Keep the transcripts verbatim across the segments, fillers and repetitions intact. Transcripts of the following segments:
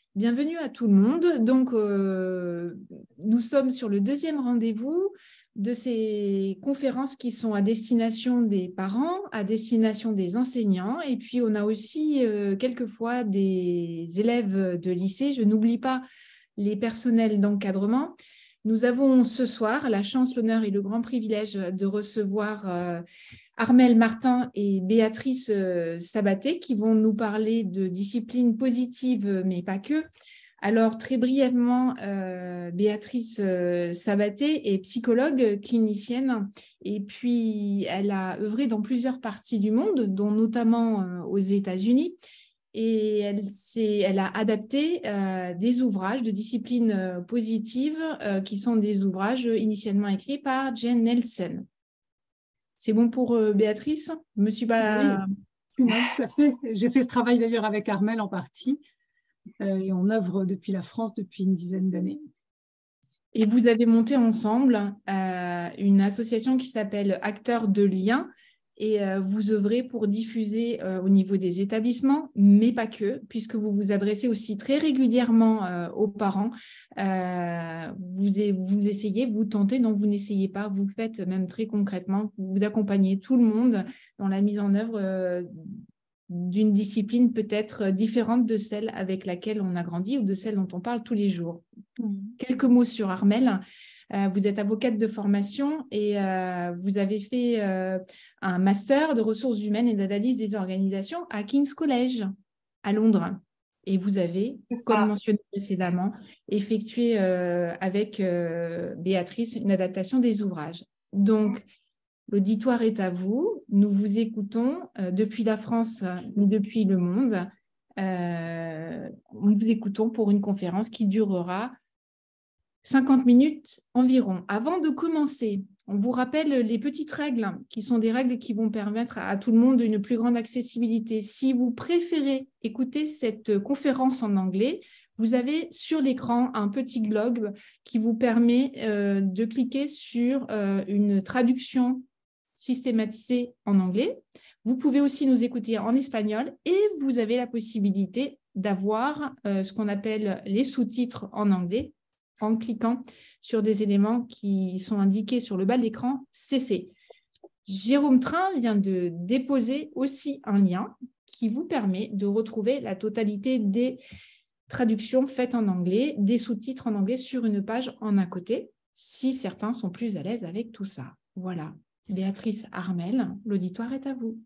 Bienvenue à tout le monde. Donc, euh, nous sommes sur le deuxième rendez-vous de ces conférences qui sont à destination des parents, à destination des enseignants. Et puis, on a aussi euh, quelquefois des élèves de lycée. Je n'oublie pas les personnels d'encadrement. Nous avons ce soir la chance, l'honneur et le grand privilège de recevoir euh, Armelle Martin et Béatrice euh, Sabaté qui vont nous parler de disciplines positives, mais pas que. Alors, très brièvement, euh, Béatrice euh, Sabaté est psychologue clinicienne et puis elle a œuvré dans plusieurs parties du monde, dont notamment euh, aux États-Unis. Et elle, elle a adapté euh, des ouvrages de disciplines euh, positives euh, qui sont des ouvrages initialement écrits par Jane Nelson. C'est bon pour euh, Béatrice? Je me suis pas... Oui, non, tout à fait. J'ai fait ce travail d'ailleurs avec Armelle en partie euh, et on œuvre depuis la France depuis une dizaine d'années. Et vous avez monté ensemble euh, une association qui s'appelle Acteurs de Liens et euh, vous œuvrez pour diffuser euh, au niveau des établissements, mais pas que, puisque vous vous adressez aussi très régulièrement euh, aux parents. Euh, vous, vous essayez, vous tentez, non, vous n'essayez pas, vous faites même très concrètement, vous accompagnez tout le monde dans la mise en œuvre euh, d'une discipline peut-être différente de celle avec laquelle on a grandi ou de celle dont on parle tous les jours. Mmh. Quelques mots sur Armelle. Euh, vous êtes avocate de formation et euh, vous avez fait euh, un master de ressources humaines et d'analyse des organisations à King's College à Londres. Et vous avez, comme mentionné précédemment, effectué euh, avec euh, Béatrice une adaptation des ouvrages. Donc, l'auditoire est à vous. Nous vous écoutons euh, depuis la France ou depuis le monde. Euh, nous vous écoutons pour une conférence qui durera cinquante minutes environ. Avant de commencer, on vous rappelle les petites règles qui sont des règles qui vont permettre à tout le monde une plus grande accessibilité. Si vous préférez écouter cette conférence en anglais, vous avez sur l'écran un petit globe qui vous permet euh, de cliquer sur euh, une traduction systématisée en anglais. Vous pouvez aussi nous écouter en espagnol et vous avez la possibilité d'avoir euh, ce qu'on appelle les sous-titres en anglais en cliquant sur des éléments qui sont indiqués sur le bas de l'écran C C. Jérôme Train vient de déposer aussi un lien qui vous permet de retrouver la totalité des traductions faites en anglais, des sous-titres en anglais sur une page en à côté, si certains sont plus à l'aise avec tout ça. Voilà. Béatrice, Armelle, l'auditoire est à vous.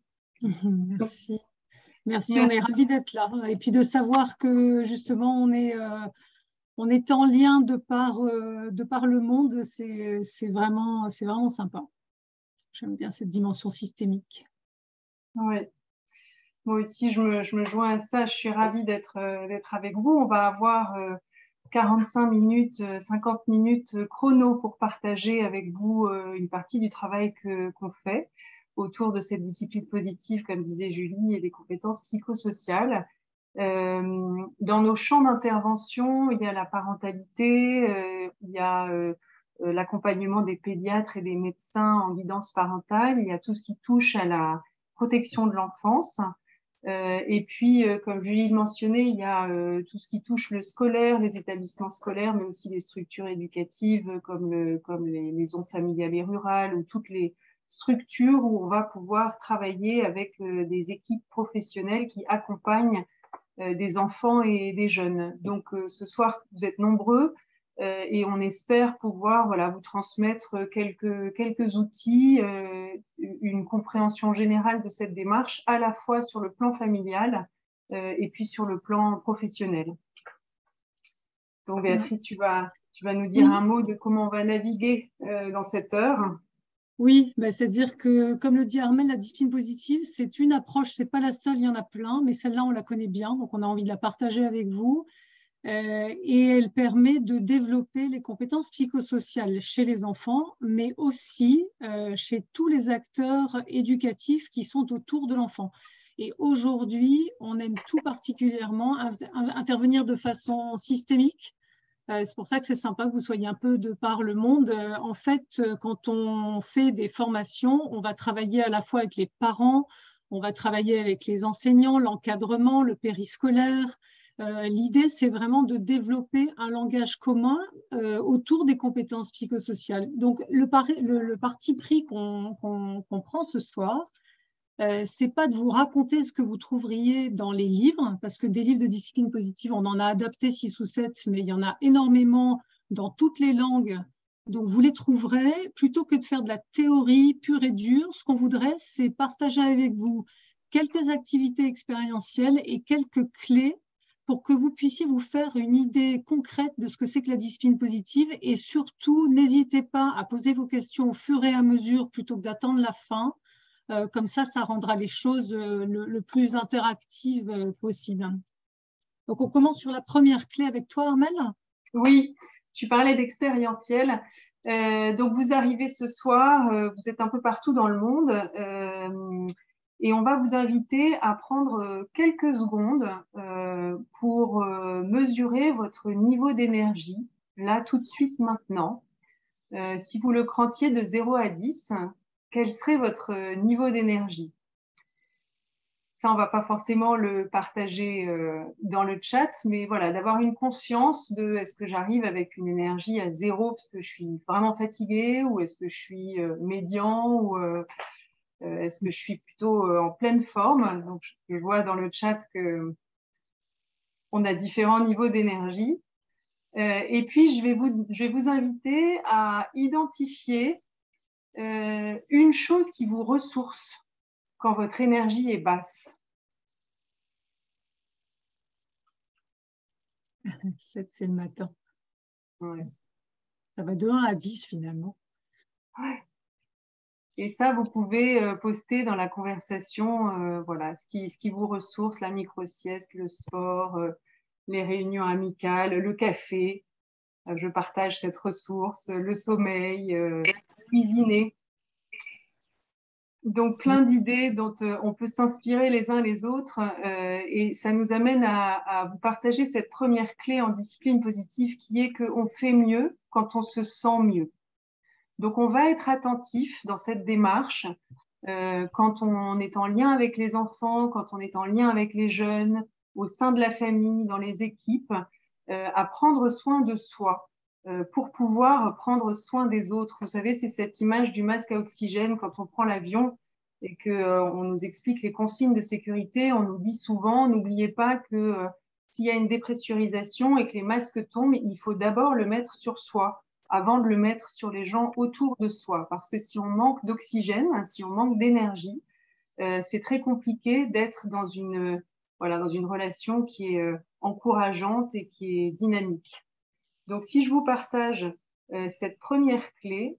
Merci. Merci, on est ravis d'être là. Et puis de savoir que justement, on est, euh, on est en lien de par, euh, de par le monde, c'est vraiment, c'est vraiment sympa. J'aime bien cette dimension systémique. Oui. Moi aussi, je me, je me joins à ça. Je suis ravie d'être euh, d'être avec vous. On va avoir euh, quarante-cinq minutes, euh, cinquante minutes chrono pour partager avec vous euh, une partie du travail que, qu'on fait autour de cette discipline positive, comme disait Julie, et des compétences psychosociales. Euh, dans nos champs d'intervention, il y a la parentalité, euh, il y a euh, l'accompagnement des pédiatres et des médecins en guidance parentale, il y a tout ce qui touche à la protection de l'enfance. Euh, et puis, euh, comme Julie le mentionnait, il y a euh, tout ce qui touche le scolaire, les établissements scolaires, mais aussi les structures éducatives comme, le, comme les maisons familiales et rurales ou toutes les structures où on va pouvoir travailler avec euh, des équipes professionnelles qui accompagnent euh, des enfants et des jeunes. Donc, euh, ce soir, vous êtes nombreux. Euh, et on espère pouvoir voilà, vous transmettre quelques, quelques outils, euh, une compréhension générale de cette démarche, à la fois sur le plan familial euh, et puis sur le plan professionnel. Donc Béatrice, tu vas, tu vas nous dire oui. un mot de comment on va naviguer euh, dans cette heure. Oui, bah, c'est-à-dire que, comme le dit Armelle, la discipline positive, c'est une approche, c'est pas la seule, il y en a plein, mais celle-là, on la connaît bien, donc on a envie de la partager avec vous. Euh, et elle permet de développer les compétences psychosociales chez les enfants, mais aussi euh, chez tous les acteurs éducatifs qui sont autour de l'enfant. Et aujourd'hui, on aime tout particulièrement intervenir de façon systémique. Euh, c'est pour ça que c'est sympa que vous soyez un peu de par le monde. Euh, en fait, quand on fait des formations, on va travailler à la fois avec les parents, on va travailler avec les enseignants, l'encadrement, le périscolaire, Euh, L'idée, c'est vraiment de développer un langage commun euh, autour des compétences psychosociales. Donc, le, pari, le, le parti pris qu'on qu'on, qu'on prend ce soir, euh, c'est pas de vous raconter ce que vous trouveriez dans les livres, parce que des livres de discipline positive, on en a adapté six ou sept, mais il y en a énormément dans toutes les langues. Donc, vous les trouverez, plutôt que de faire de la théorie pure et dure, ce qu'on voudrait, c'est partager avec vous quelques activités expérientielles et quelques clés pour que vous puissiez vous faire une idée concrète de ce que c'est que la discipline positive. Et surtout, n'hésitez pas à poser vos questions au fur et à mesure plutôt que d'attendre la fin. Euh, comme ça, ça rendra les choses euh, le, le plus interactives euh, possible. Donc, on commence sur la première clé avec toi, Armelle. Oui, tu parlais d'expérientiel. Euh, donc, vous arrivez ce soir, euh, vous êtes un peu partout dans le monde. Euh, Et on va vous inviter à prendre quelques secondes euh, pour euh, mesurer votre niveau d'énergie, là, tout de suite, maintenant. Euh, si vous le crantiez de zéro à dix, quel serait votre niveau d'énergie? Ça, on ne va pas forcément le partager euh, dans le chat, mais voilà, d'avoir une conscience de est-ce que j'arrive avec une énergie à zéro parce que je suis vraiment fatiguée, ou est-ce que je suis euh, médian, ou... Euh, Euh, Est-ce que je suis plutôt euh, en pleine forme? Donc, je vois dans le chat qu'on a différents niveaux d'énergie. Euh, et puis, je vais, vous, je vais vous inviter à identifier euh, une chose qui vous ressource quand votre énergie est basse. sept, c'est le matin. Ouais. Ça va de un à dix finalement. Ouais. Et ça, vous pouvez euh, poster dans la conversation, euh, voilà, ce qui, ce qui vous ressource, la micro-sieste, le sport, euh, les réunions amicales, le café. Euh, je partage cette ressource, le sommeil, euh, cuisiner. Donc, plein d'idées dont euh, on peut s'inspirer les uns les autres. Euh, et ça nous amène à, à vous partager cette première clé en discipline positive qui est qu'on fait mieux quand on se sent mieux. Donc, on va être attentif dans cette démarche euh, quand on est en lien avec les enfants, quand on est en lien avec les jeunes, au sein de la famille, dans les équipes, euh, à prendre soin de soi euh, pour pouvoir prendre soin des autres. Vous savez, c'est cette image du masque à oxygène quand on prend l'avion et qu'on euh, nous explique les consignes de sécurité. On nous dit souvent, n'oubliez pas que euh, s'il y a une dépressurisation et que les masques tombent, il faut d'abord le mettre sur soi avant de le mettre sur les gens autour de soi. Parce que si on manque d'oxygène, hein, si on manque d'énergie, euh, c'est très compliqué d'être dans une, voilà, dans une relation qui est euh, encourageante et qui est dynamique. Donc, si je vous partage euh, cette première clé,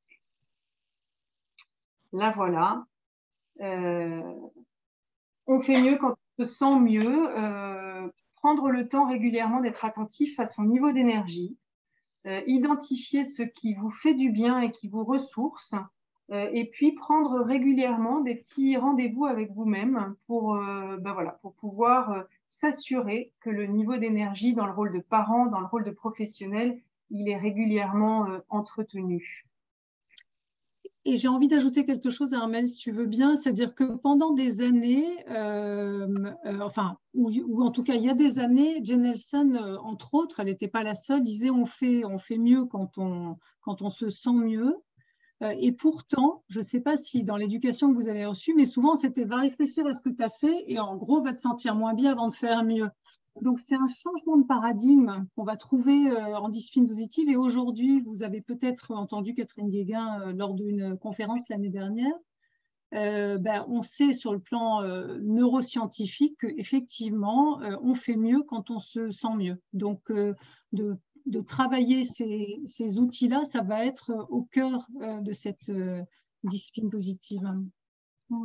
la voilà. Euh, on fait mieux quand on se sent mieux. Euh, prendre le temps régulièrement d'être attentif à son niveau d'énergie. Euh, identifier ce qui vous fait du bien et qui vous ressource, euh, et puis prendre régulièrement des petits rendez-vous avec vous-même pour, euh, ben voilà, pour pouvoir euh, s'assurer que le niveau d'énergie dans le rôle de parent, dans le rôle de professionnel, il est régulièrement euh, entretenu. Et j'ai envie d'ajouter quelque chose, Armelle, si tu veux bien, c'est-à-dire que pendant des années, euh, euh, enfin, ou, ou en tout cas il y a des années, Jen Nelson, euh, entre autres, elle n'était pas la seule, disait on fait, on fait mieux quand on, quand on se sent mieux. Euh, et pourtant, je ne sais pas si dans l'éducation que vous avez reçue, mais souvent c'était va réfléchir à ce que tu as fait et en gros va te sentir moins bien avant de faire mieux. Donc, c'est un changement de paradigme qu'on va trouver euh, en discipline positive. Et aujourd'hui, vous avez peut-être entendu Catherine Guéguin euh, lors d'une conférence l'année dernière. Euh, ben, on sait sur le plan euh, neuroscientifique qu'effectivement, euh, on fait mieux quand on se sent mieux. Donc, euh, de, de travailler ces, ces outils-là, ça va être au cœur euh, de cette euh, discipline positive. Mm.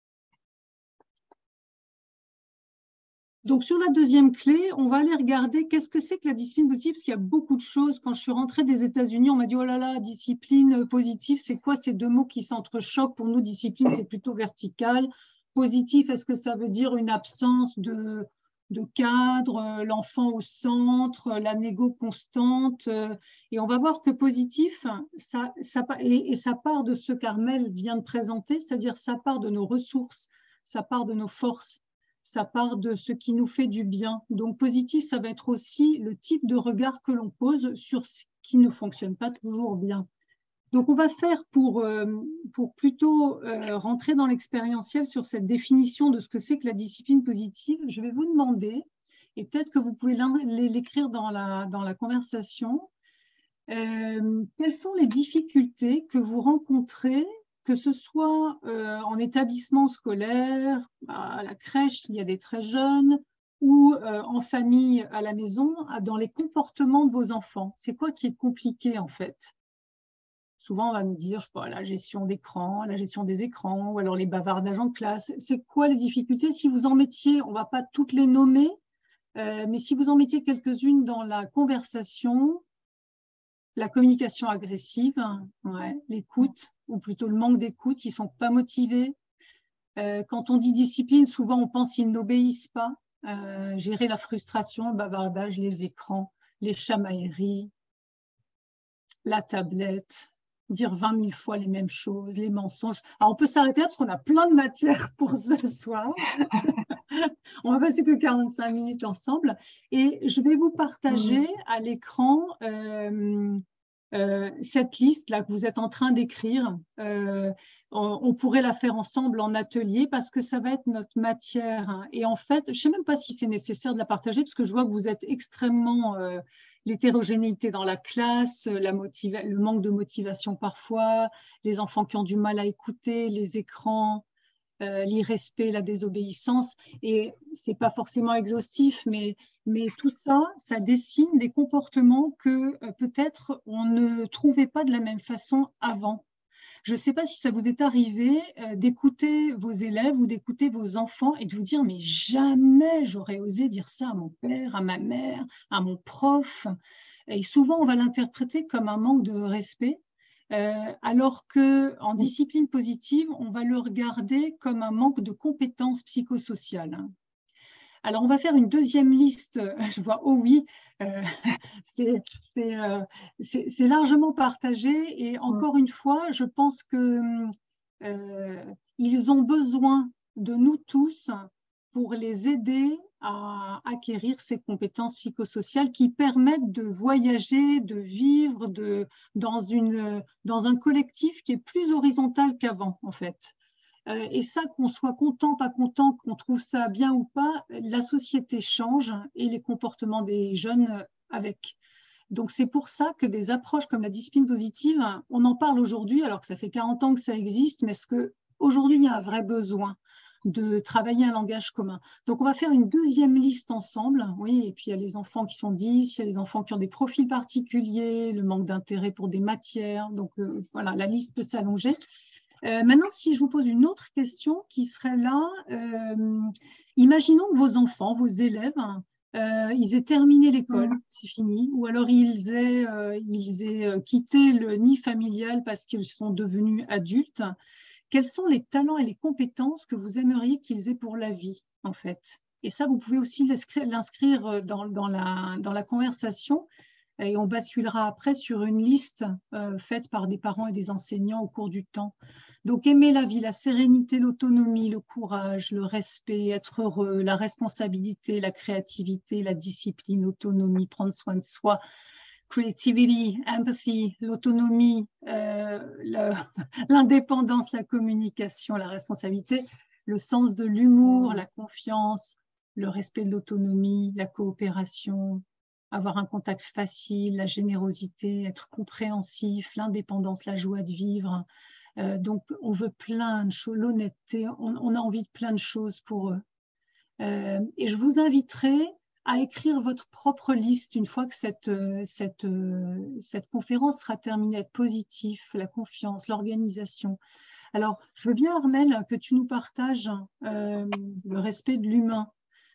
Donc, sur la deuxième clé, on va aller regarder qu'est-ce que c'est que la discipline positive, parce qu'il y a beaucoup de choses. Quand je suis rentrée des États-Unis, on m'a dit, oh là là, discipline positive, c'est quoi ces deux mots qui s'entrechoquent? Pour nous, discipline, c'est plutôt vertical. Positif, est-ce que ça veut dire une absence de, de cadre, l'enfant au centre, la négo constante? Et on va voir que positif, ça, ça, et, et ça part de ce qu'Armelle vient de présenter, c'est-à-dire ça part de nos ressources, ça part de nos forces. ça part de ce qui nous fait du bien. Donc, positif, ça va être aussi le type de regard que l'on pose sur ce qui ne fonctionne pas toujours bien. Donc, on va faire pour, euh, pour plutôt euh, rentrer dans l'expérientiel sur cette définition de ce que c'est que la discipline positive. Je vais vous demander, et peut-être que vous pouvez l'écrire dans la, dans la conversation, euh, quelles sont les difficultés que vous rencontrez, que ce soit euh, en établissement scolaire, à la crèche s'il y a des très jeunes, ou euh, en famille à la maison, dans les comportements de vos enfants. C'est quoi qui est compliqué en fait? Souvent, on va nous dire, je sais pas, la gestion d'écran, la gestion des écrans, ou alors les bavardages en classe. C'est quoi les difficultés? Si vous en mettiez, on ne va pas toutes les nommer, euh, mais si vous en mettiez quelques-unes dans la conversation, la communication agressive, ouais, l'écoute, ou plutôt le manque d'écoute, ils ne sont pas motivés. Euh, quand on dit discipline, souvent on pense qu'ils n'obéissent pas. Euh, gérer la frustration, le bavardage, les écrans, les chamailleries, la tablette, dire vingt mille fois les mêmes choses, les mensonges. Alors on peut s'arrêter là parce qu'on a plein de matière pour ce soir. On va passer que quarante-cinq minutes ensemble. Et je vais vous partager mmh. à l'écran euh, euh, cette liste-là que vous êtes en train d'écrire. Euh, on, on pourrait la faire ensemble en atelier parce que ça va être notre matière. Hein. Et en fait, je ne sais même pas si c'est nécessaire de la partager parce que je vois que vous êtes extrêmement... Euh, l'hétérogénéité dans la classe, la motiva- le manque de motivation parfois, les enfants qui ont du mal à écouter, les écrans, euh, l'irrespect, la désobéissance. Et ce n'est pas forcément exhaustif, mais, mais tout ça, ça dessine des comportements que euh, peut-être on ne trouvait pas de la même façon avant. Je ne sais pas si ça vous est arrivé euh, d'écouter vos élèves ou d'écouter vos enfants et de vous dire « mais jamais j'aurais osé dire ça à mon père, à ma mère, à mon prof ». Et souvent, on va l'interpréter comme un manque de respect, euh, alors qu'en discipline positive, on va le regarder comme un manque de compétences psychosociales. Alors, on va faire une deuxième liste. Je vois, oh oui, euh, c'est euh, largement partagé. Et encore une fois, je pense qu'ils euh, ont besoin de nous tous pour les aider à acquérir ces compétences psychosociales qui permettent de voyager, de vivre de, dans, une, dans un collectif qui est plus horizontal qu'avant, en fait. Et ça, qu'on soit content, pas content, qu'on trouve ça bien ou pas, la société change et les comportements des jeunes avec. Donc, c'est pour ça que des approches comme la discipline positive, on en parle aujourd'hui, alors que ça fait quarante ans que ça existe, mais est-ce qu'aujourd'hui, il y a un vrai besoin de travailler un langage commun? Donc, on va faire une deuxième liste ensemble. Oui, et puis il y a les enfants qui sont dix, il y a les enfants qui ont des profils particuliers, le manque d'intérêt pour des matières. Donc, euh, voilà, la liste peut s'allonger. Euh, maintenant, si je vous pose une autre question qui serait là, euh, imaginons que vos enfants, vos élèves, euh, ils aient terminé l'école, mmh. c'est fini, ou alors ils aient, euh, ils aient quitté le nid familial parce qu'ils sont devenus adultes. Quels sont les talents et les compétences que vous aimeriez qu'ils aient pour la vie, en fait? Et ça, vous pouvez aussi l'inscrire dans, dans, la, dans la conversation. Et on basculera après sur une liste euh, faite par des parents et des enseignants au cours du temps. Donc, aimer la vie, la sérénité, l'autonomie, le courage, le respect, être heureux, la responsabilité, la créativité, la discipline, l'autonomie, prendre soin de soi, creativity, empathy, l'autonomie, euh, l'indépendance, la communication, la responsabilité, le sens de l'humour, la confiance, le respect de l'autonomie, la coopération, avoir un contact facile, la générosité, être compréhensif, l'indépendance, la joie de vivre. Euh, donc, on veut plein de choses, l'honnêteté, on, on a envie de plein de choses pour eux. Euh, et je vous inviterai à écrire votre propre liste une fois que cette, cette, cette conférence sera terminée, être positif, la confiance, l'organisation. Alors, je veux bien, Armelle, que tu nous partages euh, le respect de l'humain.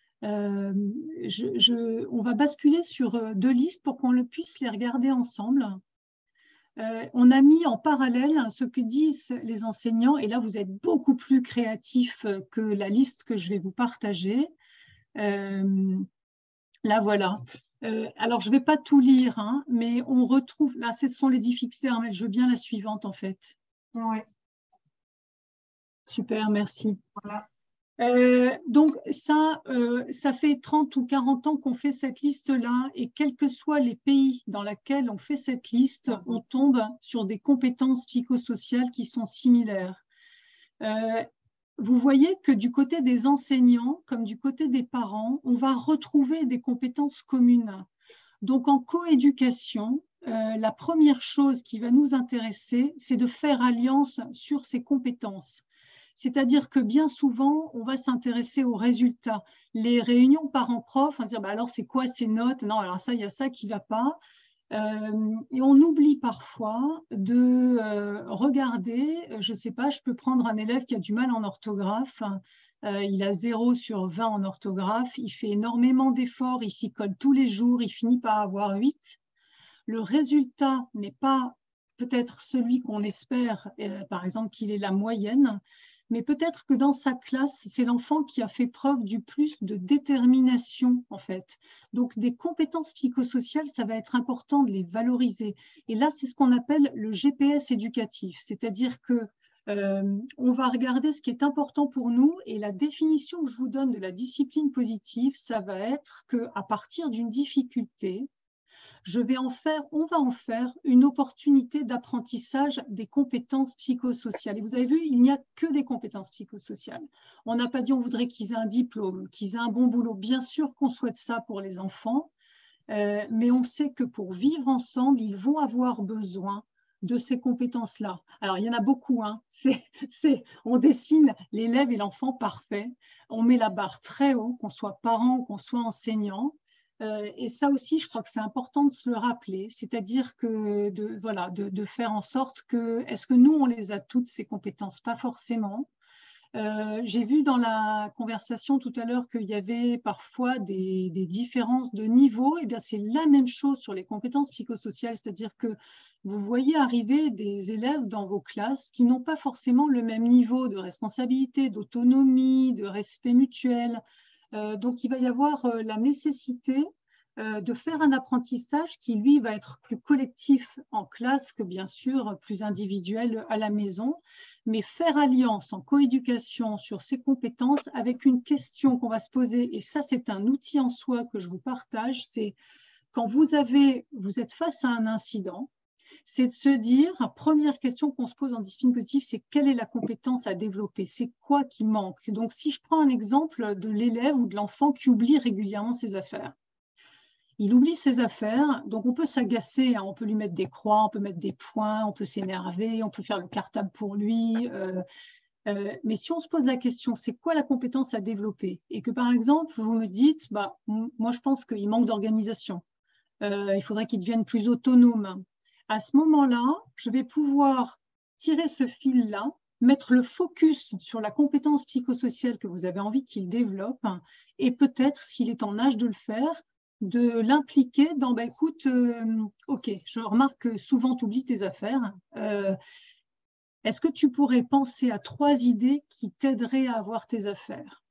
Euh, je, je, on va basculer sur deux listes pour qu'on le puisse les regarder ensemble. Euh, on a mis en parallèle ce que disent les enseignants, et là vous êtes beaucoup plus créatifs que la liste que je vais vous partager. Euh, là voilà. Euh, alors je ne vais pas tout lire, hein, mais on retrouve, là ce sont les difficultés, Armelle, je veux bien la suivante en fait. Oui. Super, merci. Voilà. Euh, donc ça, euh, ça fait trente ou quarante ans qu'on fait cette liste-là et quels que soient les pays dans lesquels on fait cette liste, on tombe sur des compétences psychosociales qui sont similaires. Euh, vous voyez que du côté des enseignants, comme du côté des parents, on va retrouver des compétences communes. Donc en coéducation, euh, la première chose qui va nous intéresser, c'est de faire alliance sur ces compétences. C'est-à-dire que bien souvent, on va s'intéresser aux résultats. Les réunions parents-prof, on va se dire, bah alors c'est quoi ces notes? Non, alors ça, il y a ça qui ne va pas. Euh, et on oublie parfois de euh, regarder, je ne sais pas, je peux prendre un élève qui a du mal en orthographe, euh, il a zéro sur vingt en orthographe, il fait énormément d'efforts, il s'y colle tous les jours, il finit par avoir huit. Le résultat n'est pas peut-être celui qu'on espère, euh, par exemple qu'il ait la moyenne, mais peut-être que dans sa classe, c'est l'enfant qui a fait preuve du plus de détermination, en fait. Donc, des compétences psychosociales, ça va être important de les valoriser. Et là, c'est ce qu'on appelle le G P S éducatif, c'est-à-dire que euh, on va regarder ce qui est important pour nous et la définition que je vous donne de la discipline positive, ça va être qu'à partir d'une difficulté, je vais en faire, on va en faire une opportunité d'apprentissage des compétences psychosociales. Et vous avez vu, il n'y a que des compétences psychosociales. On n'a pas dit on voudrait qu'ils aient un diplôme, qu'ils aient un bon boulot. Bien sûr qu'on souhaite ça pour les enfants, euh, mais on sait que pour vivre ensemble, ils vont avoir besoin de ces compétences-là. Alors, il y en a beaucoup. Hein. C'est, c'est, on dessine l'élève et l'enfant parfait. On met la barre très haut, qu'on soit parent ou qu'on soit enseignant. Euh, et ça aussi, je crois que c'est important de se le rappeler, c'est-à-dire que de, voilà, de, de faire en sorte que, est-ce que nous, on les a toutes, ces compétences? Pas forcément. Euh, j'ai vu dans la conversation tout à l'heure qu'il y avait parfois des, des différences de niveau. Eh bien, c'est la même chose sur les compétences psychosociales, c'est-à-dire que vous voyez arriver des élèves dans vos classes qui n'ont pas forcément le même niveau de responsabilité, d'autonomie, de respect mutuel. Euh, donc, il va y avoir euh, la nécessité euh, de faire un apprentissage qui, lui, va être plus collectif en classe que, bien sûr, plus individuel à la maison, mais faire alliance en coéducation sur ces compétences avec une question qu'on va se poser, et ça, c'est un outil en soi que je vous partage, c'est quand vous, avez, vous êtes face à un incident, c'est de se dire, la première question qu'on se pose en discipline positive, c'est quelle est la compétence à développer? C'est quoi qui manque? Donc, si je prends un exemple de l'élève ou de l'enfant qui oublie régulièrement ses affaires. Il oublie ses affaires, donc on peut s'agacer, hein, on peut lui mettre des croix, on peut mettre des points, on peut s'énerver, on peut faire le cartable pour lui. Euh, euh, mais si on se pose la question, c'est quoi la compétence à développer? Et que par exemple, vous me dites, bah, moi je pense qu'il manque d'organisation. Euh, il faudrait qu'il devienne plus autonome. À ce moment-là, je vais pouvoir tirer ce fil-là, mettre le focus sur la compétence psychosociale que vous avez envie qu'il développe et peut-être, s'il est en âge de le faire, de l'impliquer dans, bah, écoute, euh, ok, je remarque que souvent tu oublies tes affaires. Euh, est-ce que tu pourrais penser à trois idées qui t'aideraient à avoir tes affaires?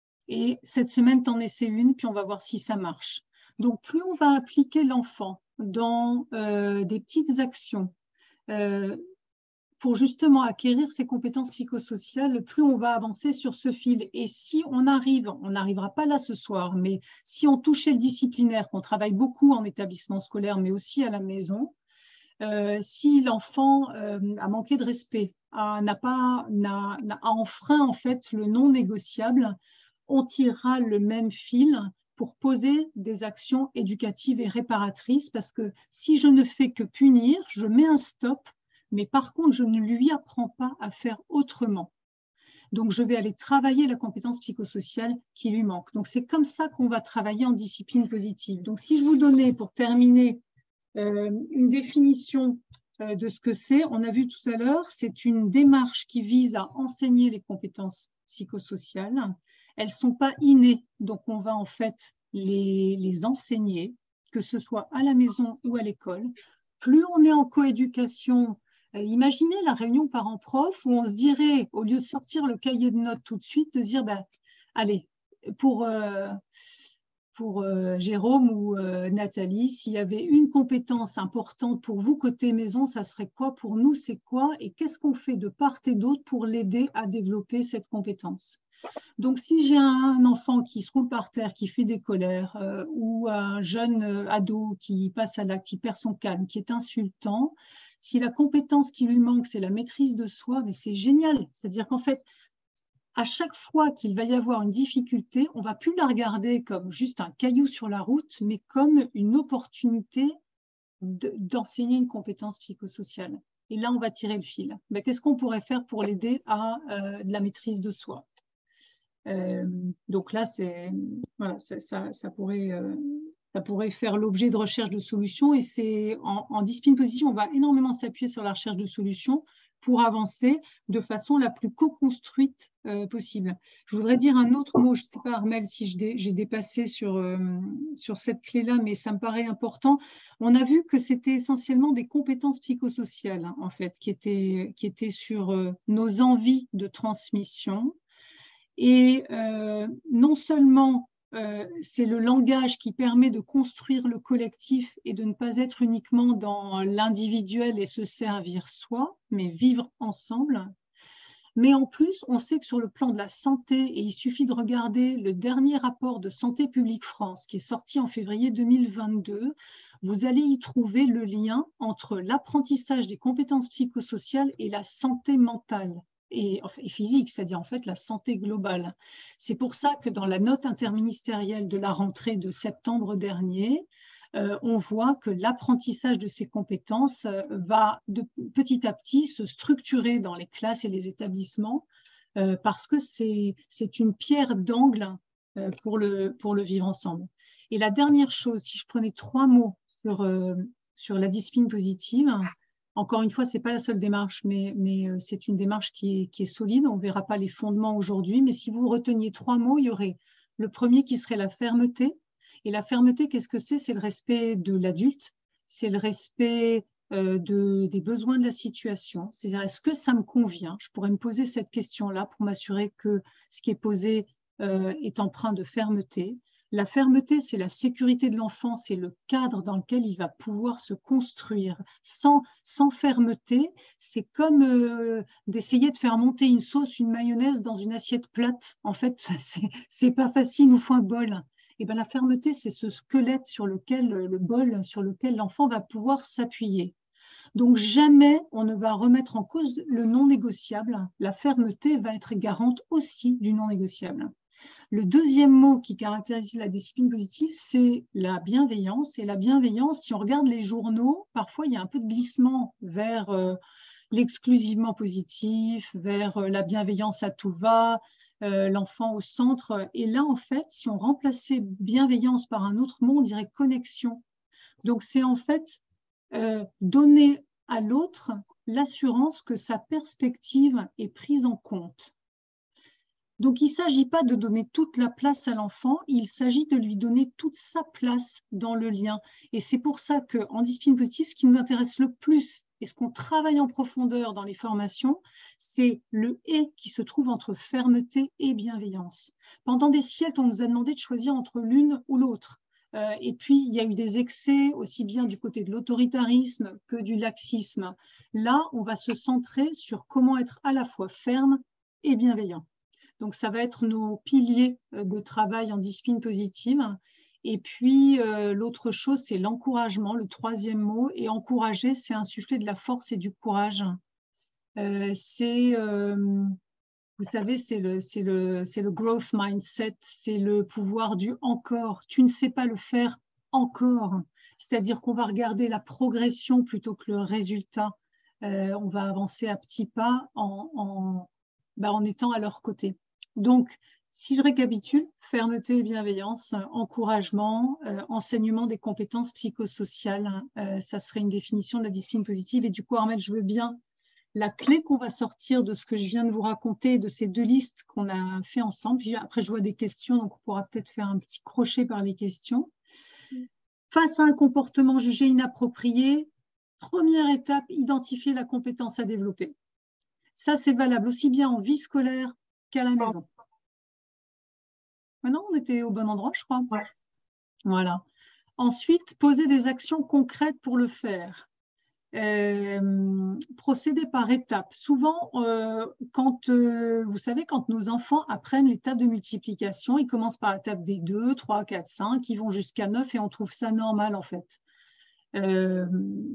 Et cette semaine, tu en essaies une, puis on va voir si ça marche. Donc, plus on va impliquer l'enfant dans euh, des petites actions euh, pour justement acquérir ses compétences psychosociales, plus on va avancer sur ce fil. Et si on arrive, on n'arrivera pas là ce soir, mais si on touchait le disciplinaire, qu'on travaille beaucoup en établissement scolaire, mais aussi à la maison, euh, si l'enfant euh, a manqué de respect, a, n'a pas, n'a, n'a, a enfreint en fait le non négociable, on tirera le même fil pour poser des actions éducatives et réparatrices, parce que si je ne fais que punir, je mets un stop, mais par contre, je ne lui apprends pas à faire autrement. Donc, je vais aller travailler la compétence psychosociale qui lui manque. Donc, c'est comme ça qu'on va travailler en discipline positive. Donc, si je vous donnais, pour terminer, euh, une définition euh, de ce que c'est, on a vu tout à l'heure, c'est une démarche qui vise à enseigner les compétences psychosociales. Elles ne sont pas innées, donc on va en fait les, les enseigner, que ce soit à la maison ou à l'école. Plus on est en coéducation, euh, imaginez la réunion parents-prof où on se dirait, au lieu de sortir le cahier de notes tout de suite, de se dire, bah, allez, pour, euh, pour euh, Jérôme ou euh, Nathalie, s'il y avait une compétence importante pour vous côté maison, ça serait quoi? Pour nous, c'est quoi? Et qu'est-ce qu'on fait de part et d'autre pour l'aider à développer cette compétence? Donc, si j'ai un enfant qui se roule par terre, qui fait des colères, euh, ou un jeune euh, ado qui passe à l'acte, qui perd son calme, qui est insultant, si la compétence qui lui manque, c'est la maîtrise de soi, mais c'est génial. C'est-à-dire qu'en fait, à chaque fois qu'il va y avoir une difficulté, on ne va plus la regarder comme juste un caillou sur la route, mais comme une opportunité d'enseigner une compétence psychosociale. Et là, on va tirer le fil. Ben, qu'est-ce qu'on pourrait faire pour l'aider à euh, de la maîtrise de soi? euh, Donc là, c'est, voilà, ça, ça, ça, pourrait, euh, ça pourrait faire l'objet de recherche de solutions. Et c'est en, en discipline positive, on va énormément s'appuyer sur la recherche de solutions pour avancer de façon la plus co-construite euh, possible. Je voudrais dire un autre mot, je ne sais pas Armelle si j'ai dé, dépassé sur, euh, sur cette clé-là, mais ça me paraît important. On a vu que c'était essentiellement des compétences psychosociales, hein, en fait, qui étaient, qui étaient sur euh, nos envies de transmission. Et euh, non seulement euh, c'est le langage qui permet de construire le collectif et de ne pas être uniquement dans l'individuel et se servir soi, mais vivre ensemble. Mais en plus, on sait que sur le plan de la santé, et il suffit de regarder le dernier rapport de Santé publique France qui est sorti en février deux mille vingt-deux, vous allez y trouver le lien entre l'apprentissage des compétences psychosociales et la santé mentale. Et, et physique, c'est-à-dire en fait la santé globale. C'est pour ça que dans la note interministérielle de la rentrée de septembre dernier, euh, on voit que l'apprentissage de ces compétences euh, va de, petit à petit se structurer dans les classes et les établissements euh, parce que c'est une pierre d'angle euh, pour, le, pour le vivre ensemble. Et la dernière chose, si je prenais trois mots sur, euh, sur la discipline positive, encore une fois, ce n'est pas la seule démarche, mais, mais c'est une démarche qui est, qui est solide. On ne verra pas les fondements aujourd'hui, mais si vous reteniez trois mots, il y aurait le premier qui serait la fermeté. Et la fermeté, qu'est-ce que c'est? C'est le respect de l'adulte, c'est le respect euh, de, des besoins de la situation. C'est-à-dire, est-ce que ça me convient? Je pourrais me poser cette question-là pour m'assurer que ce qui est posé euh, est empreint de fermeté. La fermeté, c'est la sécurité de l'enfant, c'est le cadre dans lequel il va pouvoir se construire. Sans, sans fermeté, c'est comme euh, d'essayer de faire monter une sauce, une mayonnaise dans une assiette plate. En fait, c'est pas facile, il nous faut un bol. Et bien, la fermeté, c'est ce squelette sur lequel, le bol sur lequel l'enfant va pouvoir s'appuyer. Donc, jamais on ne va remettre en cause le non négociable. La fermeté va être garante aussi du non négociable. Le deuxième mot qui caractérise la discipline positive, c'est la bienveillance. Et la bienveillance, si on regarde les journaux, parfois il y a un peu de glissement vers euh, l'exclusivement positif, vers euh, la bienveillance à tout va, euh, l'enfant au centre. Et là, en fait, si on remplaçait bienveillance par un autre mot, on dirait connexion. Donc, c'est en fait euh, donner à l'autre l'assurance que sa perspective est prise en compte. Donc, il ne s'agit pas de donner toute la place à l'enfant, il s'agit de lui donner toute sa place dans le lien. Et c'est pour ça qu'en discipline positive, ce qui nous intéresse le plus et ce qu'on travaille en profondeur dans les formations, c'est le « et » qui se trouve entre fermeté et bienveillance. Pendant des siècles, on nous a demandé de choisir entre l'une ou l'autre. Euh, et puis, il y a eu des excès, aussi bien du côté de l'autoritarisme que du laxisme. Là, on va se centrer sur comment être à la fois ferme et bienveillant. Donc, ça va être nos piliers de travail en discipline positive. Et puis, euh, l'autre chose, c'est l'encouragement, le troisième mot. Et encourager, c'est insuffler de la force et du courage. Euh, c'est, euh, vous savez, c'est le, c'est le, c'est le growth mindset, c'est le pouvoir du encore. Tu ne sais pas le faire encore. C'est-à-dire qu'on va regarder la progression plutôt que le résultat. Euh, on va avancer à petits pas en, en, bah, en étant à leur côté. Donc, si je récapitule, fermeté et bienveillance, encouragement, euh, enseignement des compétences psychosociales, euh, ça serait une définition de la discipline positive. Et du coup, Armelle, je veux bien la clé qu'on va sortir de ce que je viens de vous raconter, de ces deux listes qu'on a fait ensemble. Puis après, je vois des questions, donc on pourra peut-être faire un petit crochet par les questions. Face à un comportement jugé inapproprié, première étape, identifier la compétence à développer. Ça, c'est valable aussi bien en vie scolaire qu'à la maison. Maintenant, on était au bon endroit, je crois. Ouais. Voilà. Ensuite, poser des actions concrètes pour le faire. Euh, procéder par étapes. Souvent, euh, quand, euh, vous savez, quand nos enfants apprennent les tables de multiplication, ils commencent par la table des deux, trois, quatre, cinq, ils vont jusqu'à neuf et on trouve ça normal en fait. Euh,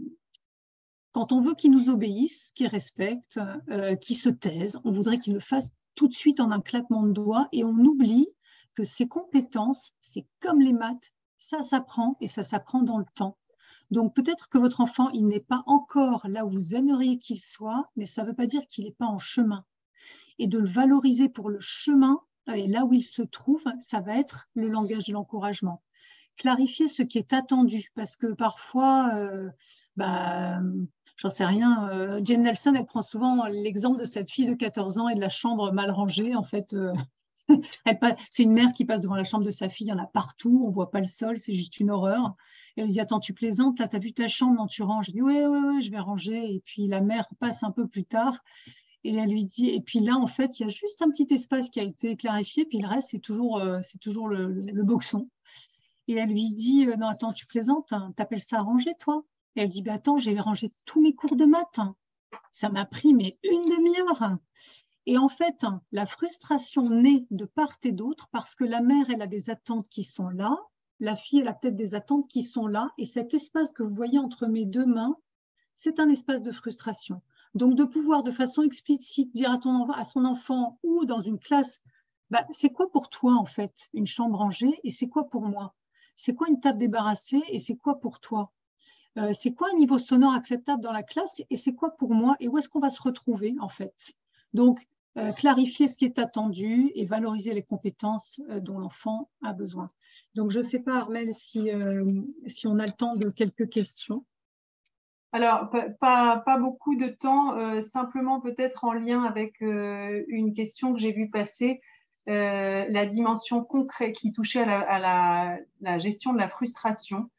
quand on veut qu'ils nous obéissent, qu'ils respectent, euh, qu'ils se taisent, on voudrait qu'ils le fassent tout de suite en un claquement de doigts et on oublie que ces compétences, c'est comme les maths, ça s'apprend et ça s'apprend dans le temps. Donc peut-être que votre enfant, il n'est pas encore là où vous aimeriez qu'il soit, mais ça ne veut pas dire qu'il n'est pas en chemin. Et de le valoriser pour le chemin, et là où il se trouve, ça va être le langage de l'encouragement. Clarifier ce qui est attendu, parce que parfois, euh, bah, j'en sais rien, euh, Jane Nelson, elle prend souvent l'exemple de cette fille de quatorze ans et de la chambre mal rangée, en fait. Euh, c'est une mère qui passe devant la chambre de sa fille, il y en a partout, on ne voit pas le sol, c'est juste une horreur. Et elle lui dit, attends, tu plaisantes, là, tu as vu ta chambre, non, tu ranges. Elle dit, ouais, ouais, ouais, je vais ranger. Et puis la mère passe un peu plus tard et elle lui dit, et puis là, en fait, il y a juste un petit espace qui a été clarifié, puis le reste, c'est toujours, euh, c'est toujours le, le, le boxon. Et elle lui dit, non, attends, tu plaisantes, hein, t'appelles ça ranger, toi? Et elle dit, bah, attends, j'ai rangé tous mes cours de maths. Hein. Ça m'a pris, mais une demi-heure. Et en fait, la frustration naît de part et d'autre parce que la mère, elle a des attentes qui sont là, la fille, elle a peut-être des attentes qui sont là, et cet espace que vous voyez entre mes deux mains, c'est un espace de frustration. Donc, de pouvoir de façon explicite dire à, ton, à son enfant ou dans une classe, bah, c'est quoi pour toi, en fait, une chambre rangée, et c'est quoi pour moi? C'est quoi une table débarrassée, et c'est quoi pour toi? euh, C'est quoi un niveau sonore acceptable dans la classe, et c'est quoi pour moi? Et où est-ce qu'on va se retrouver, en fait? Donc, Euh, clarifier ce qui est attendu et valoriser les compétences euh, dont l'enfant a besoin. Donc, je ne sais pas, Armelle, si, euh, si on a le temps de quelques questions. Alors, pas, pas beaucoup de temps, euh, simplement peut-être en lien avec euh, une question que j'ai vue passer, euh, la dimension concrète qui touchait à la, à la, la gestion de la frustration.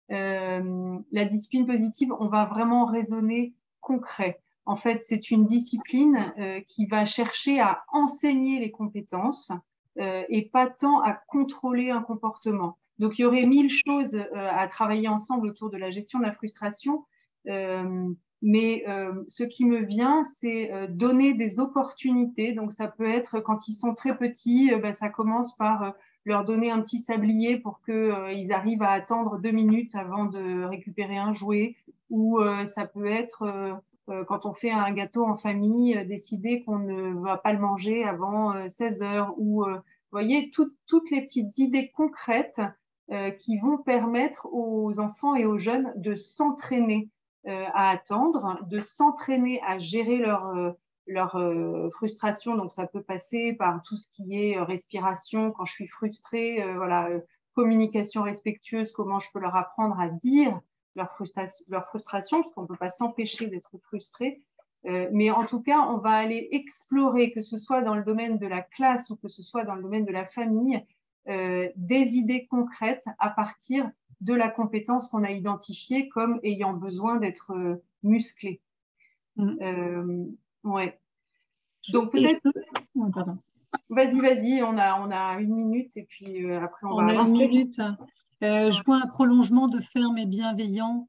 Euh, la discipline positive, on va vraiment raisonner concret. En fait, c'est une discipline euh, qui va chercher à enseigner les compétences euh, et pas tant à contrôler un comportement. Donc, il y aurait mille choses euh, à travailler ensemble autour de la gestion de la frustration. Euh, mais euh, ce qui me vient, c'est euh, donner des opportunités. Donc, ça peut être quand ils sont très petits, euh, ben, ça commence par euh, leur donner un petit sablier pour qu'ils euh, arrivent à attendre deux minutes avant de récupérer un jouet. Ou euh, ça peut être, euh, euh, quand on fait un gâteau en famille, euh, décider qu'on ne va pas le manger avant euh, seize heures. Ou, euh, vous voyez, tout, toutes les petites idées concrètes euh, qui vont permettre aux enfants et aux jeunes de s'entraîner euh, à attendre, de s'entraîner à gérer leur, euh, leur euh, frustration. Donc, ça peut passer par tout ce qui est euh, respiration quand je suis frustrée, euh, voilà, euh, communication respectueuse, comment je peux leur apprendre à dire leur, frustra leur frustration, parce qu'on ne peut pas s'empêcher d'être frustré. Euh, mais en tout cas, on va aller explorer, que ce soit dans le domaine de la classe ou que ce soit dans le domaine de la famille, euh, des idées concrètes à partir de la compétence qu'on a identifiée comme ayant besoin d'être euh, musclée. Mmh. Euh, ouais. Donc peut-être. Oh, pardon. Vas-y, vas-y, on a, on a une minute et puis euh, après on, on va a avancer. une minute. Euh, je vois un prolongement de ferme et bienveillant.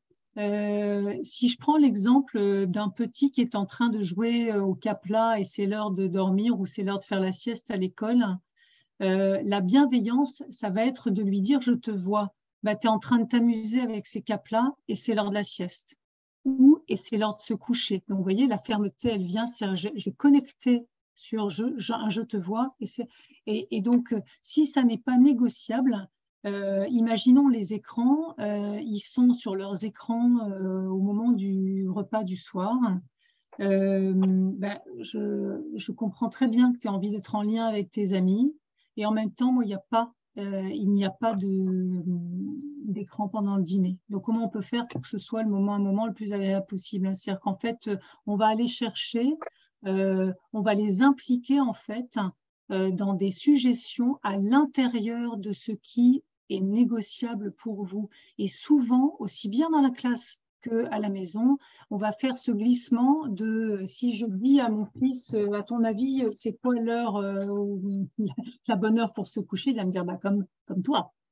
Euh, si je prends l'exemple d'un petit qui est en train de jouer au Capla et c'est l'heure de dormir ou c'est l'heure de faire la sieste à l'école, euh, la bienveillance, ça va être de lui dire « je te vois ». Bah, tu es en train de t'amuser avec ces capes-là et c'est l'heure de la sieste. Ou et c'est l'heure de se coucher. Donc, vous voyez, la fermeté, elle vient, j'ai connecté sur je, je, un je te vois. Et, et, et donc, si ça n'est pas négociable, euh, imaginons les écrans, euh, ils sont sur leurs écrans euh, au moment du repas du soir. Euh, ben, je, je comprends très bien que tu as envie d'être en lien avec tes amis. Et en même temps, moi, il n'y a pas, euh, il n'y a pas d'écran pendant le dîner. Donc, comment on peut faire pour que ce soit le moment, un moment le plus agréable possible? C'est-à-dire qu'en fait, on va aller chercher, euh, on va les impliquer en fait euh, dans des suggestions à l'intérieur de ce qui est négociable pour vous. Et souvent, aussi bien dans la classe qu'à la maison, on va faire ce glissement de si je dis à mon fils, à ton avis, c'est quoi l'heure, euh, la bonne heure pour se coucher, il va me dire bah, comme, comme toi.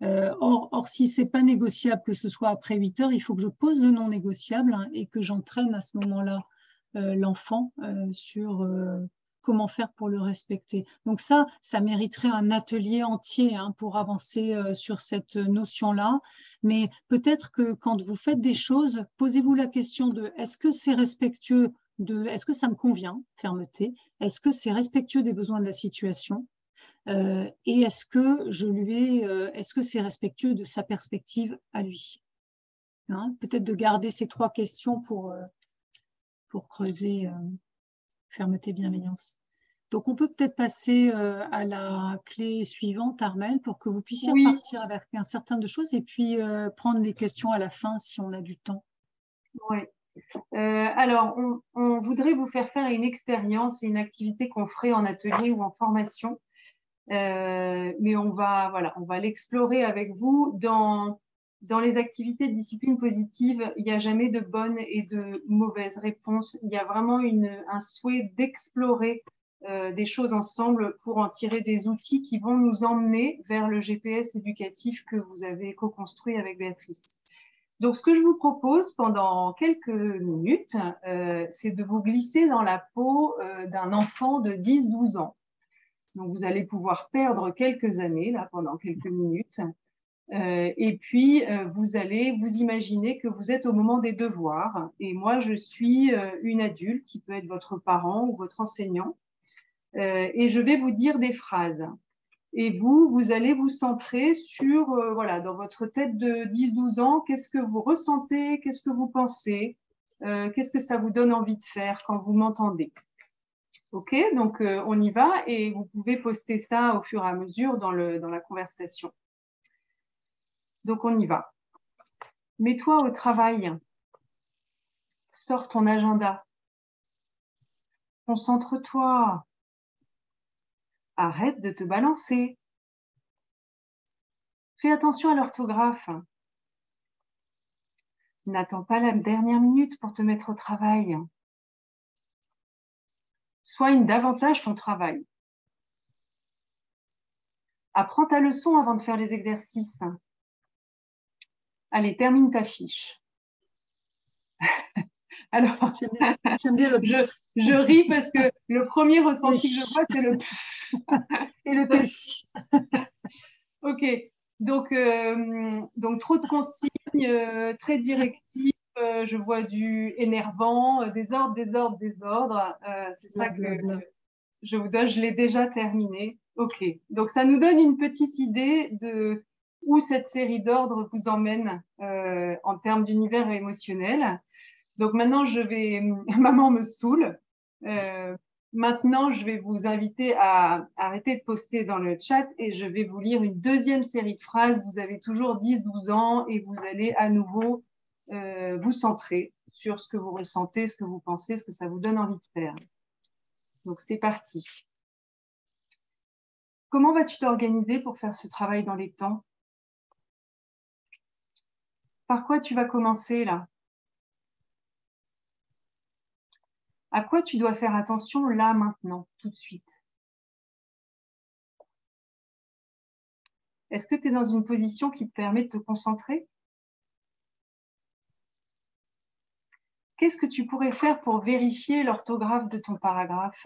Euh, or, or, si ce n'est pas négociable que ce soit après huit heures, il faut que je pose le non négociable hein, et que j'entraîne à ce moment-là euh, l'enfant euh, sur euh, comment faire pour le respecter. Donc ça, ça mériterait un atelier entier hein, pour avancer euh, sur cette notion-là. Mais peut-être que quand vous faites des choses, posez-vous la question de est-ce que c'est respectueux de, est-ce que ça me convient, fermeté, est-ce que c'est respectueux des besoins de la situation? Euh, et est-ce que je lui ai, euh, est-ce que c'est respectueux de sa perspective à lui hein? Peut-être de garder ces trois questions pour, euh, pour creuser euh, fermeté, bienveillance. Donc, on peut peut-être passer euh, à la clé suivante, Armelle, pour que vous puissiez Oui. repartir avec un certain de choses et puis euh, prendre des questions à la fin si on a du temps. Oui. Euh, alors, on, on voudrait vous faire faire une expérience et une activité qu'on ferait en atelier ou en formation. Euh, mais on va, voilà, on va l'explorer avec vous. Dans, dans les activités de discipline positive, il n'y a jamais de bonne et de mauvaise réponse. Il y a vraiment une, un souhait d'explorer euh, des choses ensemble pour en tirer des outils qui vont nous emmener vers le G P S éducatif que vous avez co-construit avec Béatrice. Donc, ce que je vous propose pendant quelques minutes, euh, c'est de vous glisser dans la peau euh, d'un enfant de dix douze ans. Donc, vous allez pouvoir perdre quelques années là, pendant quelques minutes. Euh, et puis, euh, vous allez vous imaginer que vous êtes au moment des devoirs. Et moi, je suis euh, une adulte qui peut être votre parent ou votre enseignant. Euh, et je vais vous dire des phrases. Et vous, vous allez vous centrer sur, euh, voilà, dans votre tête de dix douze ans, qu'est-ce que vous ressentez, qu'est-ce que vous pensez, euh, qu'est-ce que ça vous donne envie de faire quand vous m'entendez. Ok, donc euh, on y va et vous pouvez poster ça au fur et à mesure dans, le, dans la conversation. Donc on y va. Mets-toi au travail. Sors ton agenda. Concentre-toi. Arrête de te balancer. Fais attention à l'orthographe. N'attends pas la dernière minute pour te mettre au travail. Soigne davantage ton travail. Apprends ta leçon avant de faire les exercices. Allez, termine ta fiche. Alors, j'aime bien, j'aime bien le je, je ris parce que le premier ressenti que je vois, c'est le pfff. Et le test. Ok, donc, euh, donc trop de consignes, euh, très directives, euh, je vois du énervant, euh, désordre, désordre, désordre. Euh, c'est ça que je vous donne, je l'ai déjà terminé. Ok, donc ça nous donne une petite idée de où cette série d'ordres vous emmène euh, en termes d'univers émotionnel. Donc maintenant, je vais, maman me saoule. Euh, maintenant, je vais vous inviter à arrêter de poster dans le chat et je vais vous lire une deuxième série de phrases. Vous avez toujours dix douze ans et vous allez à nouveau euh, vous centrer sur ce que vous ressentez, ce que vous pensez, ce que ça vous donne envie de faire. Donc, c'est parti. Comment vas-tu t'organiser pour faire ce travail dans les temps? Par quoi tu vas commencer là? À quoi tu dois faire attention là, maintenant, tout de suite? Est-ce que tu es dans une position qui te permet de te concentrer? Qu'est-ce que tu pourrais faire pour vérifier l'orthographe de ton paragraphe?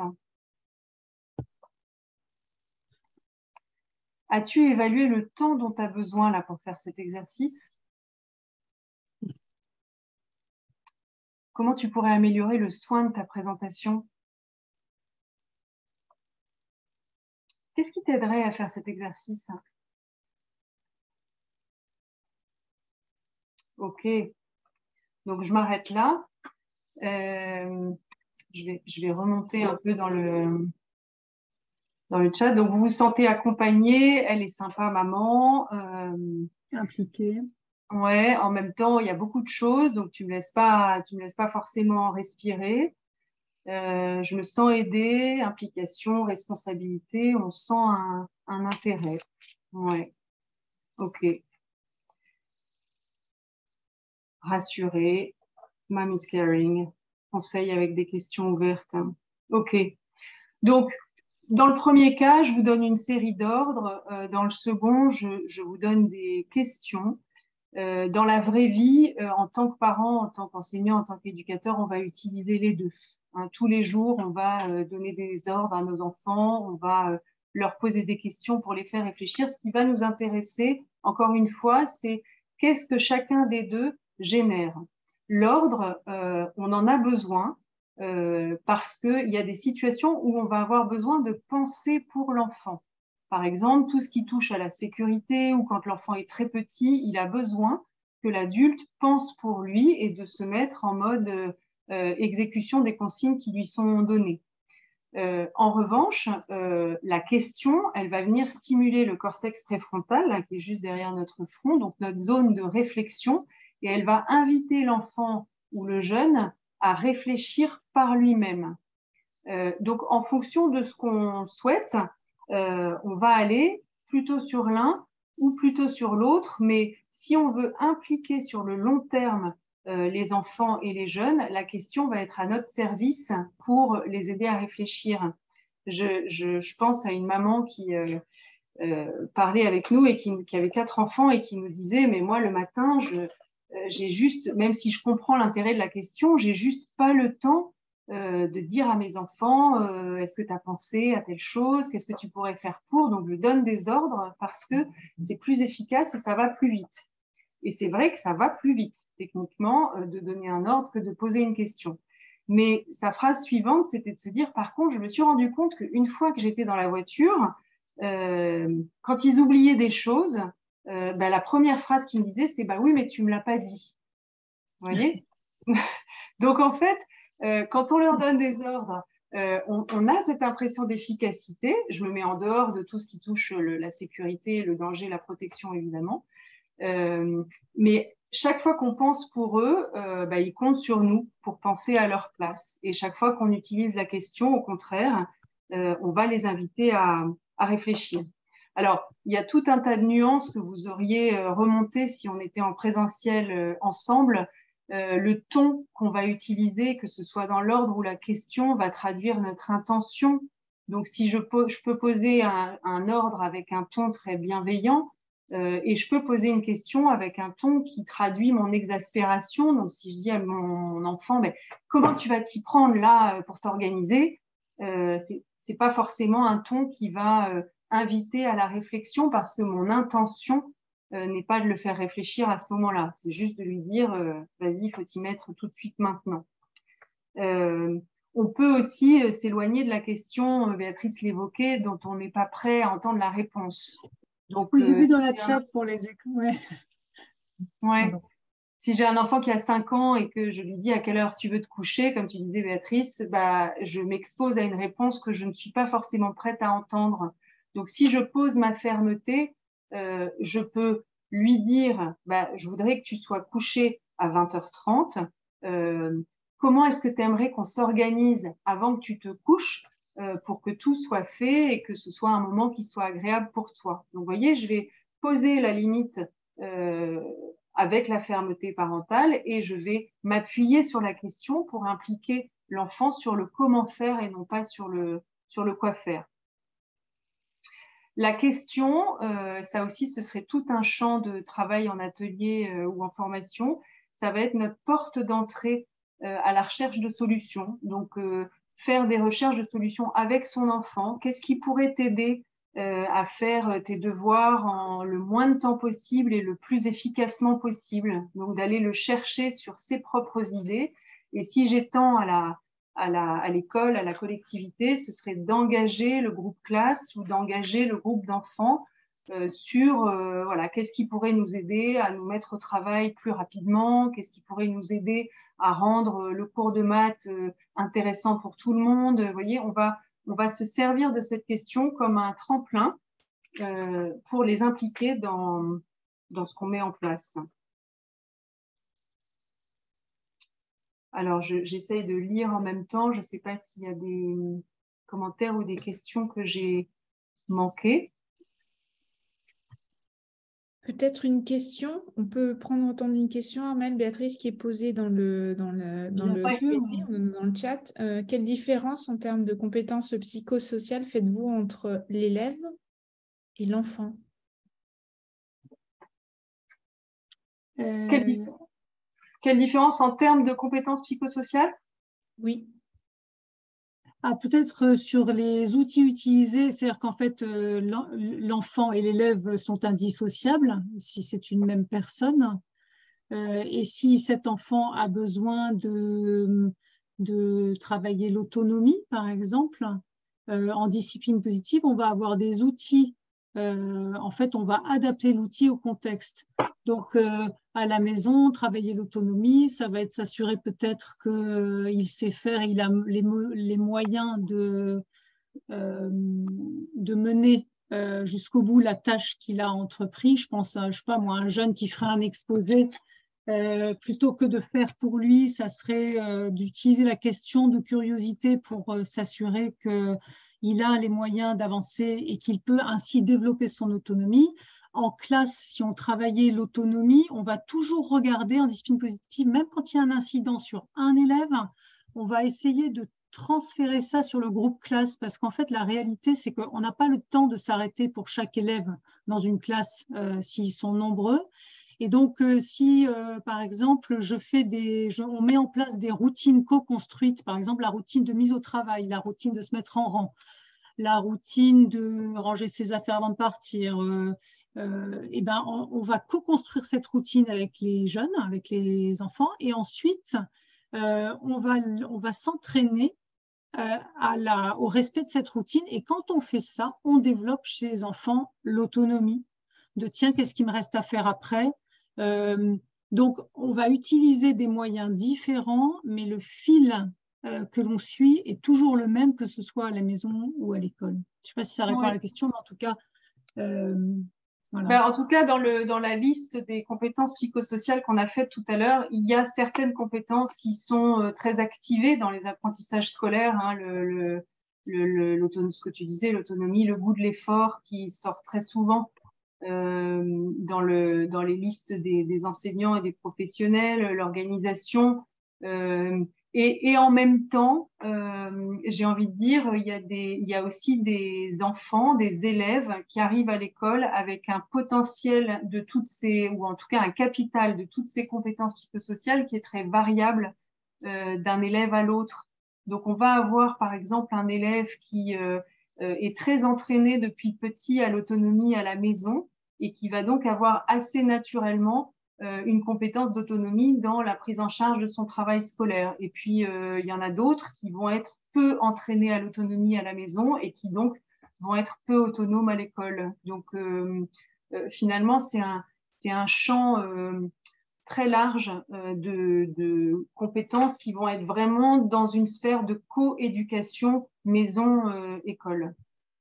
As-tu évalué le temps dont tu as besoin là pour faire cet exercice? Comment tu pourrais améliorer le soin de ta présentation? Qu'est-ce qui t'aiderait à faire cet exercice? Ok, donc je m'arrête là. Euh, je vais, je vais remonter un peu dans le, dans le chat. Donc, vous vous sentez accompagné. Elle est sympa, maman. Euh, Impliquée. Ouais, en même temps, il y a beaucoup de choses. Donc, tu ne me laisses pas, tu me laisses pas forcément respirer. Euh, je me sens aidée. Implication, responsabilité. On sent un, un intérêt. Ouais. Ok. Rassurée. Mom is caring. Conseil avec des questions ouvertes. Ok. Donc, dans le premier cas, je vous donne une série d'ordres. Euh, dans le second, je, je vous donne des questions. Euh, dans la vraie vie, euh, en tant que parent, en tant qu'enseignant, en tant qu'éducateur, on va utiliser les deux. Hein, tous les jours, on va euh, donner des ordres à nos enfants, on va euh, leur poser des questions pour les faire réfléchir. Ce qui va nous intéresser, encore une fois, c'est qu'est-ce que chacun des deux génère. L'ordre, euh, on en a besoin euh, parce qu'il y a des situations où on va avoir besoin de penser pour l'enfant. Par exemple, tout ce qui touche à la sécurité ou quand l'enfant est très petit, il a besoin que l'adulte pense pour lui et de se mettre en mode euh, exécution des consignes qui lui sont données. Euh, en revanche, euh, la question, elle va venir stimuler le cortex préfrontal, là, qui est juste derrière notre front, donc notre zone de réflexion, et elle va inviter l'enfant ou le jeune à réfléchir par lui-même. Euh, donc, en fonction de ce qu'on souhaite, euh, on va aller plutôt sur l'un ou plutôt sur l'autre, mais si on veut impliquer sur le long terme euh, les enfants et les jeunes, la question va être à notre service pour les aider à réfléchir. Je, je, je pense à une maman qui euh, euh, parlait avec nous et qui, qui avait quatre enfants et qui nous disait, mais moi le matin, je, euh, j'ai juste, même si je comprends l'intérêt de la question, j'ai juste pas le temps Euh, de dire à mes enfants euh, est-ce que tu as pensé à telle chose, qu'est-ce que tu pourrais faire pour, donc je donne des ordres parce que c'est plus efficace et ça va plus vite. Et c'est vrai que ça va plus vite techniquement euh, de donner un ordre que de poser une question. Mais sa phrase suivante, c'était de se dire par contre, je me suis rendu compte qu'une fois que j'étais dans la voiture, euh, quand ils oubliaient des choses, euh, bah, la première phrase qu'ils me disaient, c'est bah oui, mais tu me l'as pas dit. Vous voyez? Donc en fait, euh, quand on leur donne des ordres, euh, on, on a cette impression d'efficacité. Je me mets en dehors de tout ce qui touche le, la sécurité, le danger, la protection, évidemment. Euh, mais chaque fois qu'on pense pour eux, euh, bah, ils comptent sur nous pour penser à leur place. Et chaque fois qu'on utilise la question, au contraire, euh, on va les inviter à, à réfléchir. Alors, il y a tout un tas de nuances que vous auriez euh, remontées si on était en présentiel euh, ensemble. Euh, le ton qu'on va utiliser, que ce soit dans l'ordre ou la question, va traduire notre intention. Donc, si je, je peux poser un, un ordre avec un ton très bienveillant, euh, et je peux poser une question avec un ton qui traduit mon exaspération. Donc, si je dis à mon, mon enfant, mais comment tu vas t'y prendre là pour t'organiser, euh, c'est, c'est pas forcément un ton qui va euh, inviter à la réflexion parce que mon intention Euh, n'est pas de le faire réfléchir à ce moment-là. C'est juste de lui dire, euh, vas-y, il faut t'y mettre tout de suite maintenant. Euh, on peut aussi euh, s'éloigner de la question, euh, Béatrice l'évoquait, dont on n'est pas prêt à entendre la réponse. Donc, oui, j'ai euh, vu si dans la chat un... pour les échos. Ouais. Ouais. Si j'ai un enfant qui a cinq ans et que je lui dis à quelle heure tu veux te coucher, comme tu disais Béatrice, bah, je m'expose à une réponse que je ne suis pas forcément prête à entendre. Donc si je pose ma fermeté, euh, je peux lui dire bah, je voudrais que tu sois couché à vingt heures trente. Euh, comment est-ce que tu aimerais qu'on s'organise avant que tu te couches euh, pour que tout soit fait et que ce soit un moment qui soit agréable pour toi. Donc vous voyez, je vais poser la limite euh, avec la fermeté parentale et je vais m'appuyer sur la question pour impliquer l'enfant sur le comment faire et non pas sur le, sur le quoi faire. La question, euh, ça aussi, ce serait tout un champ de travail en atelier euh, ou en formation. Ça va être notre porte d'entrée euh, à la recherche de solutions. Donc, euh, faire des recherches de solutions avec son enfant. Qu'est-ce qui pourrait t'aider euh, à faire tes devoirs en le moins de temps possible et le plus efficacement possible? Donc, d'aller le chercher sur ses propres idées. Et si j'étends à la à la, à l'école, à la collectivité, ce serait d'engager le groupe classe ou d'engager le groupe d'enfants euh, sur euh, voilà, qu'est-ce qui pourrait nous aider à nous mettre au travail plus rapidement, qu'est-ce qui pourrait nous aider à rendre le cours de maths euh, intéressant pour tout le monde. Vous voyez, on va, on va se servir de cette question comme un tremplin euh, pour les impliquer dans, dans ce qu'on met en place. Alors, je, j'essaye de lire en même temps. Je ne sais pas s'il y a des commentaires ou des questions que j'ai manquées. Peut-être une question, on peut prendre entendre une question, Armelle, Béatrice, qui est posée dans le, dans le, dans le, dans le chat. Euh, quelle différence en termes de compétences psychosociales faites-vous entre l'élève et l'enfant? euh... quelle, di quelle différence en termes de compétences psychosociales? Oui. Ah, peut-être sur les outils utilisés, c'est-à-dire qu'en fait, euh, l'enfant et l'élève sont indissociables si c'est une même personne. Euh, et si cet enfant a besoin de, de travailler l'autonomie, par exemple, euh, en discipline positive, on va avoir des outils. Euh, en fait, on va adapter l'outil au contexte. Donc, euh, à la maison, travailler l'autonomie, ça va être s'assurer peut-être qu'il euh, sait faire, il a les, les moyens de, euh, de mener euh, jusqu'au bout la tâche qu'il a entrepris. Je pense à, je sais pas moi, un jeune qui ferait un exposé, euh, plutôt que de faire pour lui, ça serait euh, d'utiliser la question de curiosité pour euh, s'assurer qu'il a les moyens d'avancer et qu'il peut ainsi développer son autonomie. En classe, si on travaillait l'autonomie, on va toujours regarder en discipline positive, même quand il y a un incident sur un élève, on va essayer de transférer ça sur le groupe classe, parce qu'en fait, la réalité, c'est qu'on n'a pas le temps de s'arrêter pour chaque élève dans une classe euh, s'ils sont nombreux. Et donc, euh, si, euh, par exemple, je fais des, je, on met en place des routines co-construites, par exemple, la routine de mise au travail, la routine de se mettre en rang, la routine de ranger ses affaires avant de partir, euh, euh, et ben, on, on va co-construire cette routine avec les jeunes, avec les enfants, et ensuite, euh, on va, on va s'entraîner euh, à la, au respect de cette routine. Et quand on fait ça, on développe chez les enfants l'autonomie de tiens, qu'est-ce qui me reste à faire après? Euh, donc, on va utiliser des moyens différents, mais le fil euh, que l'on suit est toujours le même, que ce soit à la maison ou à l'école. Je ne sais pas si ça répond Oui. à la question, mais en tout cas, euh, voilà. Ben, en tout cas, dans, le, dans la liste des compétences psychosociales qu'on a faites tout à l'heure, il y a certaines compétences qui sont euh, très activées dans les apprentissages scolaires, hein, le, le, le, le, ce que tu disais, l'autonomie, le goût de l'effort qui sort très souvent euh, dans, le, dans les listes des, des enseignants et des professionnels, l'organisation. Euh, et, et en même temps, euh, j'ai envie de dire, il y a des, il y a aussi des enfants, des élèves qui arrivent à l'école avec un potentiel de toutes ces, ou en tout cas un capital de toutes ces compétences psychosociales qui est très variable euh, d'un élève à l'autre. Donc, on va avoir, par exemple, un élève qui euh, est très entraîné depuis petit à l'autonomie à la maison et qui va donc avoir assez naturellement euh, une compétence d'autonomie dans la prise en charge de son travail scolaire. Et puis, euh, il y en a d'autres qui vont être peu entraînés à l'autonomie à la maison et qui donc vont être peu autonomes à l'école. Donc, euh, euh, finalement, c'est un, c'est un champ euh, très large euh, de, de compétences qui vont être vraiment dans une sphère de co-éducation maison-école.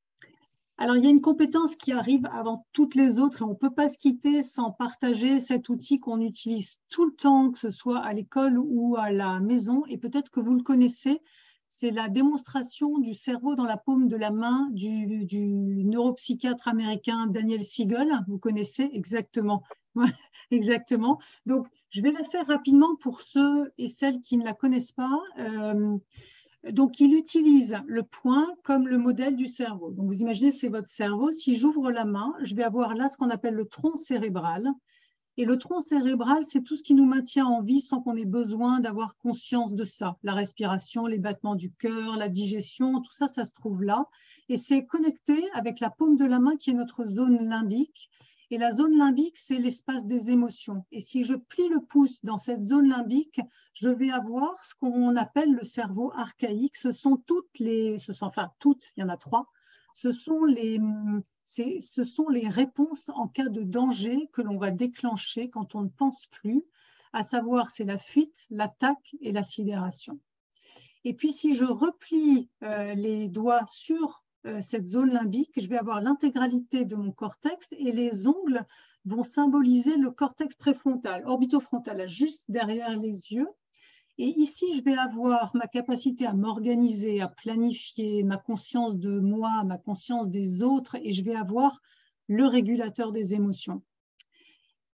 Alors, il y a une compétence qui arrive avant toutes les autres et on ne peut pas se quitter sans partager cet outil qu'on utilise tout le temps, que ce soit à l'école ou à la maison. Et peut-être que vous le connaissez, c'est la démonstration du cerveau dans la paume de la main du, du neuropsychiatre américain Daniel Siegel. Vous connaissez exactement. Exactement. Donc, je vais la faire rapidement pour ceux et celles qui ne la connaissent pas. Euh, Donc, il utilise le point comme le modèle du cerveau. Donc, vous imaginez, c'est votre cerveau. Si j'ouvre la main, je vais avoir là ce qu'on appelle le tronc cérébral. Et le tronc cérébral, c'est tout ce qui nous maintient en vie sans qu'on ait besoin d'avoir conscience de ça. La respiration, les battements du cœur, la digestion, tout ça, ça se trouve là. Et c'est connecté avec la paume de la main qui est notre zone limbique. Et la zone limbique, c'est l'espace des émotions. Et si je plie le pouce dans cette zone limbique, je vais avoir ce qu'on appelle le cerveau archaïque. Ce sont toutes les, ce sont, enfin toutes, il y en a trois. Ce sont les, ce sont les réponses en cas de danger que l'on va déclencher quand on ne pense plus, à savoir c'est la fuite, l'attaque et la sidération. Et puis si je replie euh, les doigts sur cette zone limbique, je vais avoir l'intégralité de mon cortex et les ongles vont symboliser le cortex préfrontal, orbitofrontal, juste derrière les yeux. Et ici, je vais avoir ma capacité à m'organiser, à planifier, ma conscience de moi, ma conscience des autres, et je vais avoir le régulateur des émotions.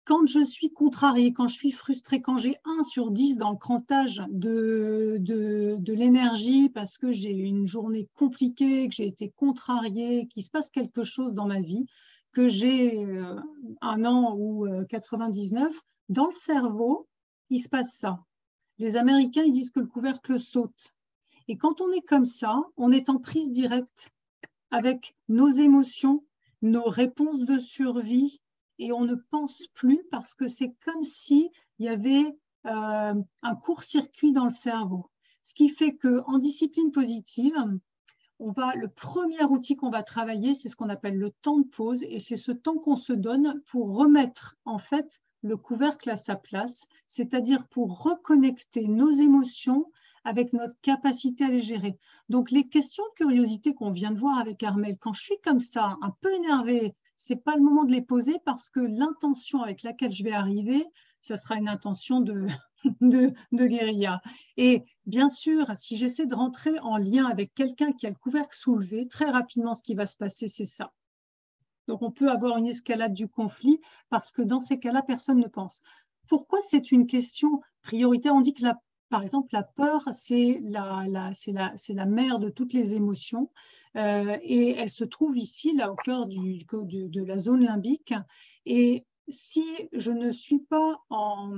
quand je suis contrariée, quand je suis frustrée, quand j'ai un sur dix dans le crantage de, de, de l'énergie parce que j'ai eu une journée compliquée, que j'ai été contrariée, qu'il se passe quelque chose dans ma vie, que j'ai euh, un an ou euh, quatre-vingt-dix-neuf, dans le cerveau, il se passe ça. Les Américains, ils disent que le couvercle saute. Et quand on est comme ça, on est en prise directe avec nos émotions, nos réponses de survie, et on ne pense plus parce que c'est comme s'il y avait euh, un court-circuit dans le cerveau. Ce qui fait qu'en discipline positive, on va, le premier outil qu'on va travailler, c'est ce qu'on appelle le temps de pause, et c'est ce temps qu'on se donne pour remettre en fait le couvercle à sa place, c'est-à-dire pour reconnecter nos émotions avec notre capacité à les gérer. Donc, les questions de curiosité qu'on vient de voir avec Armelle, quand je suis comme ça, un peu énervée, ce n'est pas le moment de les poser parce que l'intention avec laquelle je vais arriver, ça sera une intention de, de, de guérilla. Et bien sûr, si j'essaie de rentrer en lien avec quelqu'un qui a le couvercle soulevé, très rapidement, ce qui va se passer, c'est ça. Donc, on peut avoir une escalade du conflit parce que dans ces cas-là, personne ne pense. Pourquoi c'est une question prioritaire? On dit que, la, par exemple, la peur, c'est la, la, c'est la, c'est la mère de toutes les émotions euh, et elle se trouve ici, là, au cœur du, du, de la zone limbique. Et si je ne suis pas en...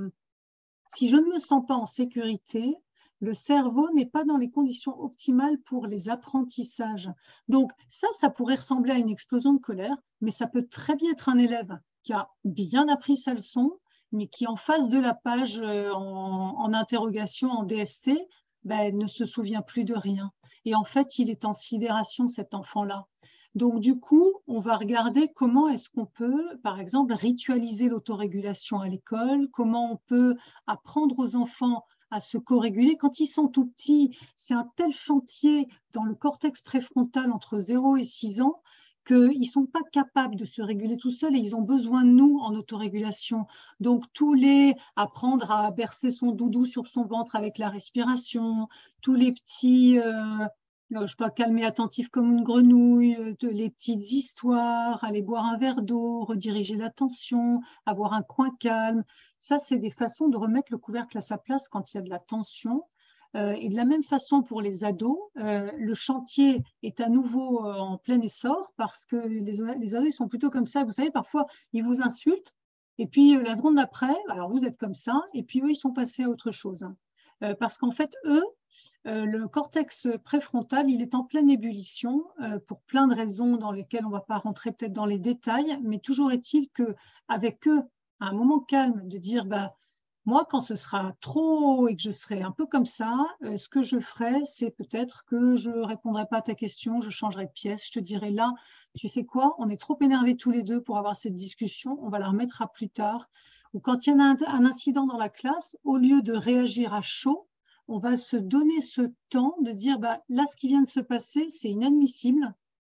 Si je ne me sens pas en sécurité, le cerveau n'est pas dans les conditions optimales pour les apprentissages. Donc ça, ça pourrait ressembler à une explosion de colère, mais ça peut très bien être un élève qui a bien appris sa leçon, mais qui en face de la page en, en interrogation, en D S T, ben, ne se souvient plus de rien. Et en fait, il est en sidération, cet enfant-là. Donc, du coup, on va regarder comment est-ce qu'on peut, par exemple, ritualiser l'autorégulation à l'école, comment on peut apprendre aux enfants à se co-réguler. Quand ils sont tout petits, c'est un tel chantier dans le cortex préfrontal entre zéro et six ans qu'ils ne sont pas capables de se réguler tout seuls et ils ont besoin de nous en autorégulation. Donc, tous les apprendre à bercer son doudou sur son ventre avec la respiration, tous les petits... Euh, je ne sais pas, calmer attentif comme une grenouille, de, les petites histoires, aller boire un verre d'eau, rediriger l'attention, avoir un coin calme. Ça, c'est des façons de remettre le couvercle à sa place quand il y a de la tension. Euh, et de la même façon pour les ados, euh, le chantier est à nouveau euh, en plein essor parce que les, les ados ils sont plutôt comme ça. Vous savez, parfois, ils vous insultent et puis euh, la seconde d'après, alors vous êtes comme ça et puis eux, ils sont passés à autre chose. Euh, parce qu'en fait, eux, euh, le cortex préfrontal, il est en pleine ébullition euh, pour plein de raisons dans lesquelles on ne va pas rentrer peut-être dans les détails, mais toujours est-il qu'avec eux, à un moment calme, de dire bah, moi, quand ce sera trop et que je serai un peu comme ça, euh, ce que je ferai, c'est peut-être que je ne répondrai pas à ta question, je changerai de pièce, je te dirai là, tu sais quoi, on est trop énervés tous les deux pour avoir cette discussion, on va la remettre à plus tard. Ou quand il y a un, un incident dans la classe, au lieu de réagir à chaud, on va se donner ce temps de dire bah, là, ce qui vient de se passer, c'est inadmissible.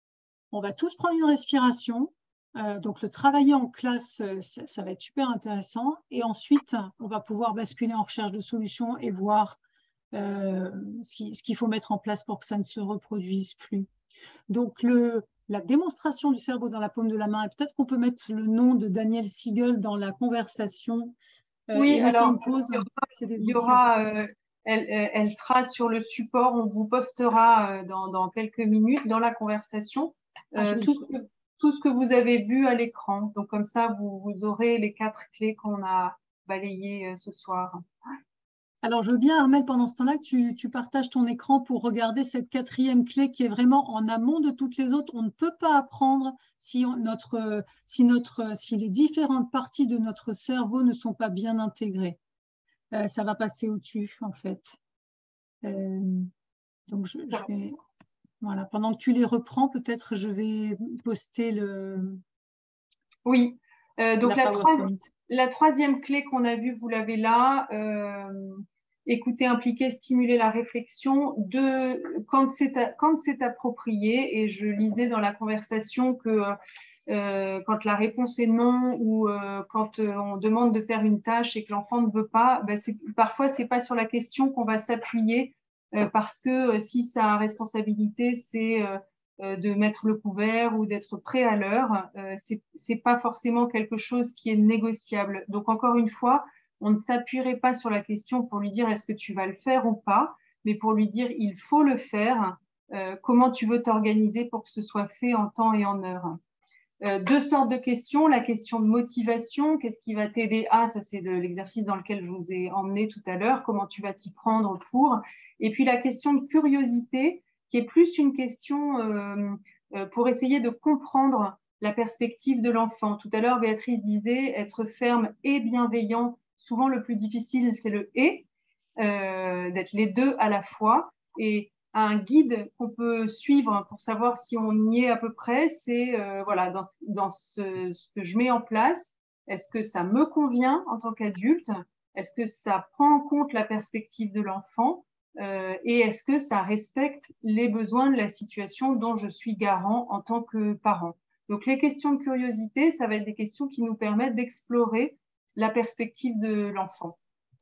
On va tous prendre une respiration. Euh, donc, le travailler en classe, ça, ça va être super intéressant. Et ensuite, on va pouvoir basculer en recherche de solutions et voir euh, ce qu'il ce qu'il faut mettre en place pour que ça ne se reproduise plus. Donc, le, la démonstration du cerveau dans la paume de la main, et peut-être qu'on peut mettre le nom de Daniel Siegel dans la conversation. Euh, oui, alors, pause, il y aura, il y aura euh, elle, elle sera sur le support, on vous postera euh, dans, dans quelques minutes dans la conversation euh, ah, tout, ce que, tout ce que vous avez vu à l'écran. Donc, comme ça, vous, vous aurez les quatre clés qu'on a balayées euh, ce soir. Alors, je veux bien, Armelle, pendant ce temps-là, que tu, tu partages ton écran pour regarder cette quatrième clé qui est vraiment en amont de toutes les autres. On ne peut pas apprendre si, on, notre, si, notre, si les différentes parties de notre cerveau ne sont pas bien intégrées. Euh, ça va passer au-dessus, en fait. Euh, donc, je, je vais... Voilà. Pendant que tu les reprends, peut-être je vais poster le... Oui. Euh, donc, la, la, troisi la troisième clé qu'on a vue, vous l'avez là. Euh... Écouter, impliquer, stimuler la réflexion de, quand c'est approprié. Et je lisais dans la conversation que euh, quand la réponse est non ou euh, quand euh, on demande de faire une tâche et que l'enfant ne veut pas, ben parfois, ce n'est pas sur la question qu'on va s'appuyer euh, parce que euh, si sa responsabilité, c'est euh, euh, de mettre le couvert ou d'être prêt à l'heure. Euh, c'est, c'est pas forcément quelque chose qui est négociable. Donc, encore une fois, on ne s'appuierait pas sur la question pour lui dire est-ce que tu vas le faire ou pas, mais pour lui dire il faut le faire. Euh, comment tu veux t'organiser pour que ce soit fait en temps et en heure. Euh, deux sortes de questions. La question de motivation, qu'est-ce qui va t'aider à, ça c'est de l'exercice dans lequel je vous ai emmené tout à l'heure, comment tu vas t'y prendre pour. Et puis la question de curiosité, qui est plus une question euh, euh, pour essayer de comprendre la perspective de l'enfant. Tout à l'heure, Béatrice disait être ferme et bienveillant. Souvent, le plus difficile, c'est le « et euh, », d'être les deux à la fois. Et un guide qu'on peut suivre pour savoir si on y est à peu près, c'est euh, voilà, dans, dans ce, ce que je mets en place, est-ce que ça me convient en tant qu'adulte? Est-ce que ça prend en compte la perspective de l'enfant? euh, Et est-ce que ça respecte les besoins de la situation dont je suis garant en tant que parent? Donc les questions de curiosité, ça va être des questions qui nous permettent d'explorer la perspective de l'enfant.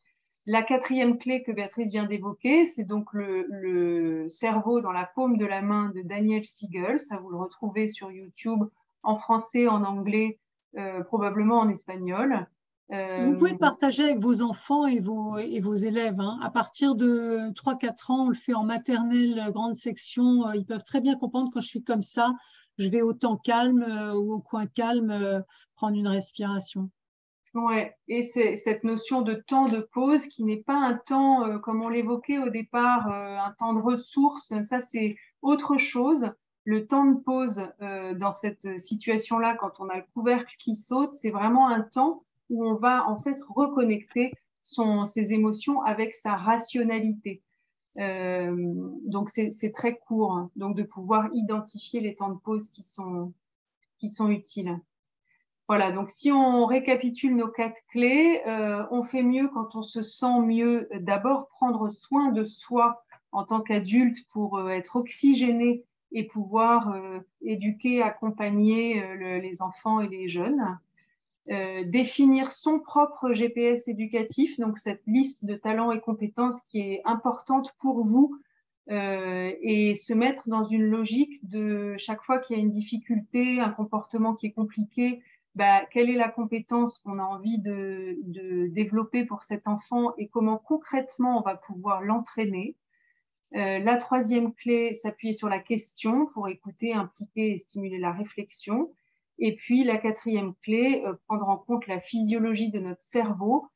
La quatrième clé que Béatrice vient d'évoquer, c'est donc le, le cerveau dans la paume de la main de Daniel Siegel. Ça, vous le retrouvez sur YouTube en français, en anglais, euh, probablement en espagnol. Euh... Vous pouvez partager avec vos enfants et vos, et vos élèves. Hein. À partir de trois quatre ans, on le fait en maternelle, grande section. Ils peuvent très bien comprendre quand je suis comme ça, je vais au temps calme euh, ou au coin calme euh, prendre une respiration. Ouais, et c'est cette notion de temps de pause qui n'est pas un temps, euh, comme on l'évoquait au départ, euh, un temps de ressources, ça c'est autre chose. Le temps de pause euh, dans cette situation-là, quand on a le couvercle qui saute, c'est vraiment un temps où on va en fait reconnecter son, ses émotions avec sa rationalité. Euh, donc c'est très court, hein, donc de pouvoir identifier les temps de pause qui sont, qui sont utiles. Voilà, donc si on récapitule nos quatre clés, euh, on fait mieux quand on se sent mieux. D'abord, prendre soin de soi en tant qu'adulte pour euh, être oxygéné et pouvoir euh, éduquer, accompagner euh, le, les enfants et les jeunes. Euh, définir son propre G P S éducatif, donc cette liste de talents et compétences qui est importante pour vous, euh, et se mettre dans une logique de chaque fois qu'il y a une difficulté, un comportement qui est compliqué, bah, quelle est la compétence qu'on a envie de, de développer pour cet enfant et comment concrètement on va pouvoir l'entraîner. Euh, la troisième clé, s'appuyer sur la question pour écouter, impliquer et stimuler la réflexion. Et puis la quatrième clé, euh, prendre en compte la physiologie de notre cerveau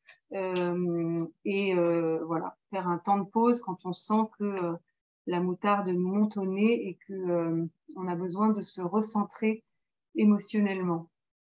euh, et euh, voilà, faire un temps de pause quand on sent que euh, la moutarde nous monte au nez et qu'on euh, a besoin de se recentrer émotionnellement.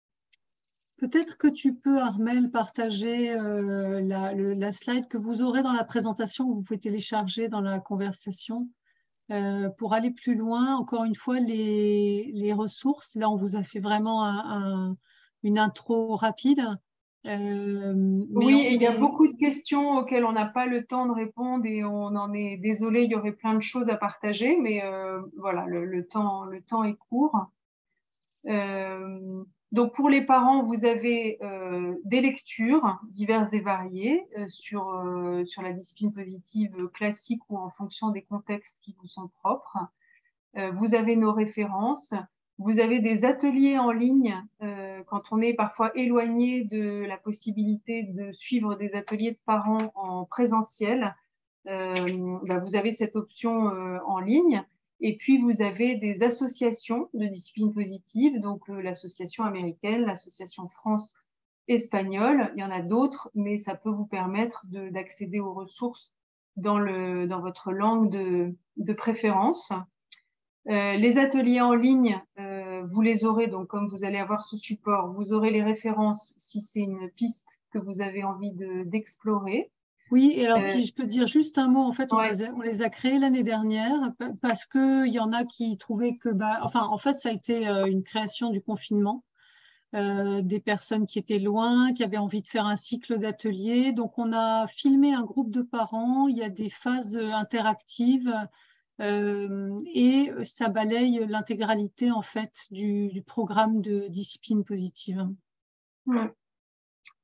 Peut-être que tu peux, Armelle, partager euh, la, le, la slide que vous aurez dans la présentation, que vous pouvez télécharger dans la conversation. Euh, pour aller plus loin, encore une fois, les, les ressources. Là, on vous a fait vraiment un, un, une intro rapide. Euh, mais oui, et il y a beaucoup de questions auxquelles on n'a pas le temps de répondre et on en est désolé, il y aurait plein de choses à partager, mais euh, voilà, le, le, temps, le temps est court. Euh, donc pour les parents, vous avez euh, des lectures diverses et variées euh, sur, euh, sur la discipline positive classique ou en fonction des contextes qui vous sont propres. Euh, vous avez nos références. Vous avez des ateliers en ligne euh, quand on est parfois éloigné de la possibilité de suivre des ateliers de parents en présentiel. Euh, bah, vous avez cette option euh, en ligne. Et puis, vous avez des associations de discipline positive, donc euh, l'association américaine, l'association France espagnole. Il y en a d'autres, mais ça peut vous permettre d'accéder aux ressources dans, le, dans votre langue de, de préférence. Euh, les ateliers en ligne, euh, vous les aurez, donc comme vous allez avoir ce support, vous aurez les références si c'est une piste que vous avez envie d'explorer. Oui, et alors euh, si je peux dire juste un mot, en fait, on, ouais. les, a, on les a créés l'année dernière parce qu'il y en a qui trouvaient que, bah, enfin, en fait, ça a été euh, une création du confinement, euh, des personnes qui étaient loin, qui avaient envie de faire un cycle d'ateliers. Donc, on a filmé un groupe de parents, il y a des phases interactives euh, et ça balaye l'intégralité, en fait, du, du programme de discipline positive. Ouais.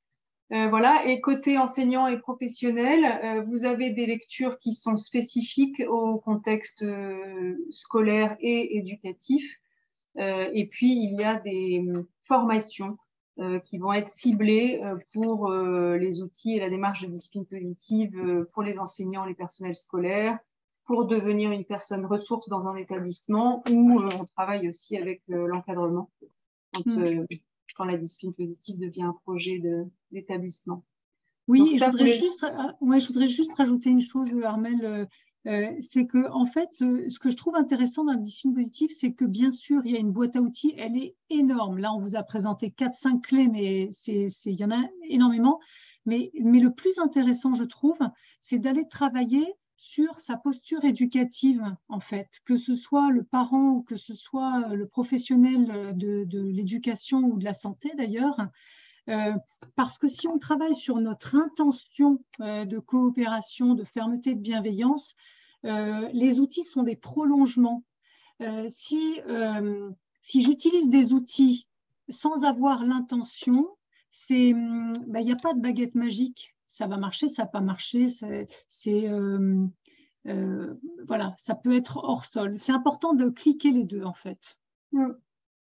Euh, voilà. Et côté enseignant et professionnel, euh, vous avez des lectures qui sont spécifiques au contexte euh, scolaire et éducatif. Euh, et puis, il y a des formations euh, qui vont être ciblées euh, pour euh, les outils et la démarche de discipline positive euh, pour les enseignants, les personnels scolaires, pour devenir une personne ressource dans un établissement, où euh, on travaille aussi avec euh, l'encadrement quand, Mm. euh, quand la discipline positive devient un projet de, d'établissement. Oui, Donc et ça, je voudrais les... juste, ouais, je voudrais juste rajouter une chose, Armelle, euh, euh, c'est que en fait, euh, ce que je trouve intéressant dans la discipline positive, c'est que bien sûr, il y a une boîte à outils, elle est énorme. Là, on vous a présenté quatre, cinq clés, mais c'est, c'est, il y en a énormément. Mais, mais le plus intéressant, je trouve, c'est d'aller travailler sur sa posture éducative, en fait, que ce soit le parent ou que ce soit le professionnel de, de l'éducation ou de la santé, d'ailleurs. Euh, parce que si on travaille sur notre intention euh, de coopération, de fermeté, de bienveillance, euh, les outils sont des prolongements. Euh, si euh, si j'utilise des outils sans avoir l'intention, c'est, ben, il n'y a pas de baguette magique. Ça va marcher, ça va pas marcher. C'est, c'est euh, euh, voilà, ça peut être hors sol. C'est important de cliquer les deux en fait. Mm.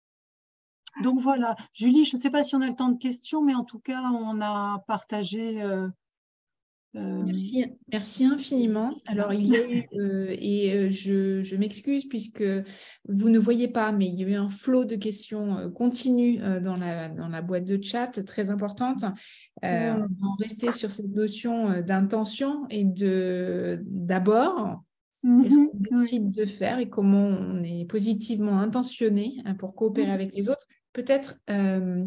Donc voilà, Julie, je ne sais pas si on a le temps de questions, mais en tout cas, on a partagé. Euh, euh, Merci, merci infiniment. Alors, il y a eu, euh, et euh, je, je m'excuse puisque vous ne voyez pas, mais il y a eu un flot de questions euh, continues euh, dans la, dans la boîte de chat, très importante. Euh, Mm. on va en rester sur cette notion euh, d'intention et de d'abord, qu'est-ce mhm, qu'on oui. décide de faire et comment on est positivement intentionné hein, pour coopérer avec les autres. Peut-être euh,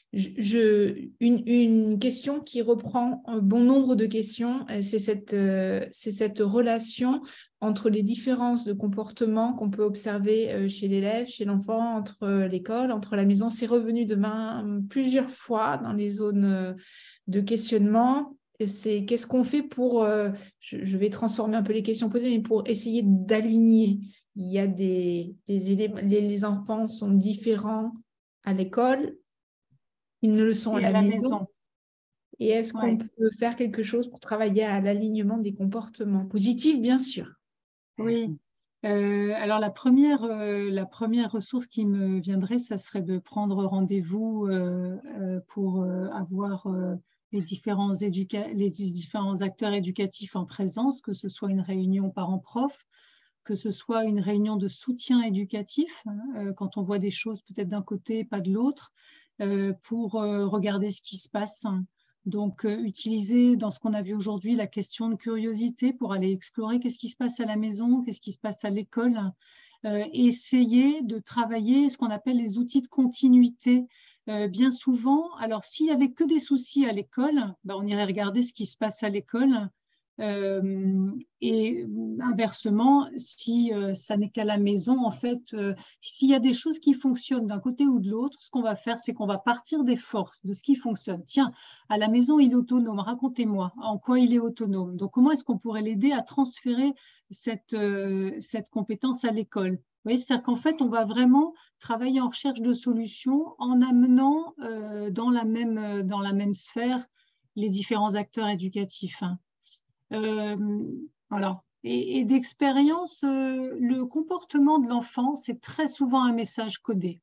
je, une, une question qui reprend un bon nombre de questions, c'est cette, euh, c'est cette relation entre les différences de comportement qu'on peut observer euh, chez l'élève, chez l'enfant, entre euh, l'école, entre la maison. C'est revenu de main plusieurs fois dans les zones euh, de questionnement. C'est qu'est-ce qu'on fait pour, euh, je, je vais transformer un peu les questions posées, mais pour essayer d'aligner. Il y a des, des éléments, les, les enfants sont différents à l'école, ils ne le sont à Et à la la maison. maison. Et est-ce qu'on Ouais. peut faire quelque chose pour travailler à l'alignement des comportements positifs, bien sûr? Oui. Euh, alors la première, euh, la première ressource qui me viendrait, ça serait de prendre rendez-vous euh, euh, pour euh, avoir euh, les différents éduca- les différents acteurs éducatifs en présence, que ce soit une réunion parents-prof, que ce soit une réunion de soutien éducatif, hein, euh, quand on voit des choses peut-être d'un côté, pas de l'autre, euh, pour euh, regarder ce qui se passe. Donc, euh, utiliser dans ce qu'on a vu aujourd'hui la question de curiosité pour aller explorer qu'est-ce qui se passe à la maison, qu'est-ce qui se passe à l'école, euh, et essayer de travailler ce qu'on appelle les outils de continuité. Euh, bien souvent, alors s'il n'y avait que des soucis à l'école, ben, on irait regarder ce qui se passe à l'école. Euh, et inversement, si euh, ça n'est qu'à la maison, en fait, euh, s'il y a des choses qui fonctionnent d'un côté ou de l'autre, ce qu'on va faire, c'est qu'on va partir des forces, de ce qui fonctionne. Tiens, à la maison, il est autonome, racontez-moi en quoi il est autonome. Donc, comment est-ce qu'on pourrait l'aider à transférer cette, euh, cette compétence à l'école? Vous voyez, c'est-à-dire qu'en fait, on va vraiment travailler en recherche de solutions en amenant euh, dans, la même, dans la même sphère les différents acteurs éducatifs. Hein. Euh, voilà. Et, et d'expérience, euh, le comportement de l'enfant, c'est très souvent un message codé.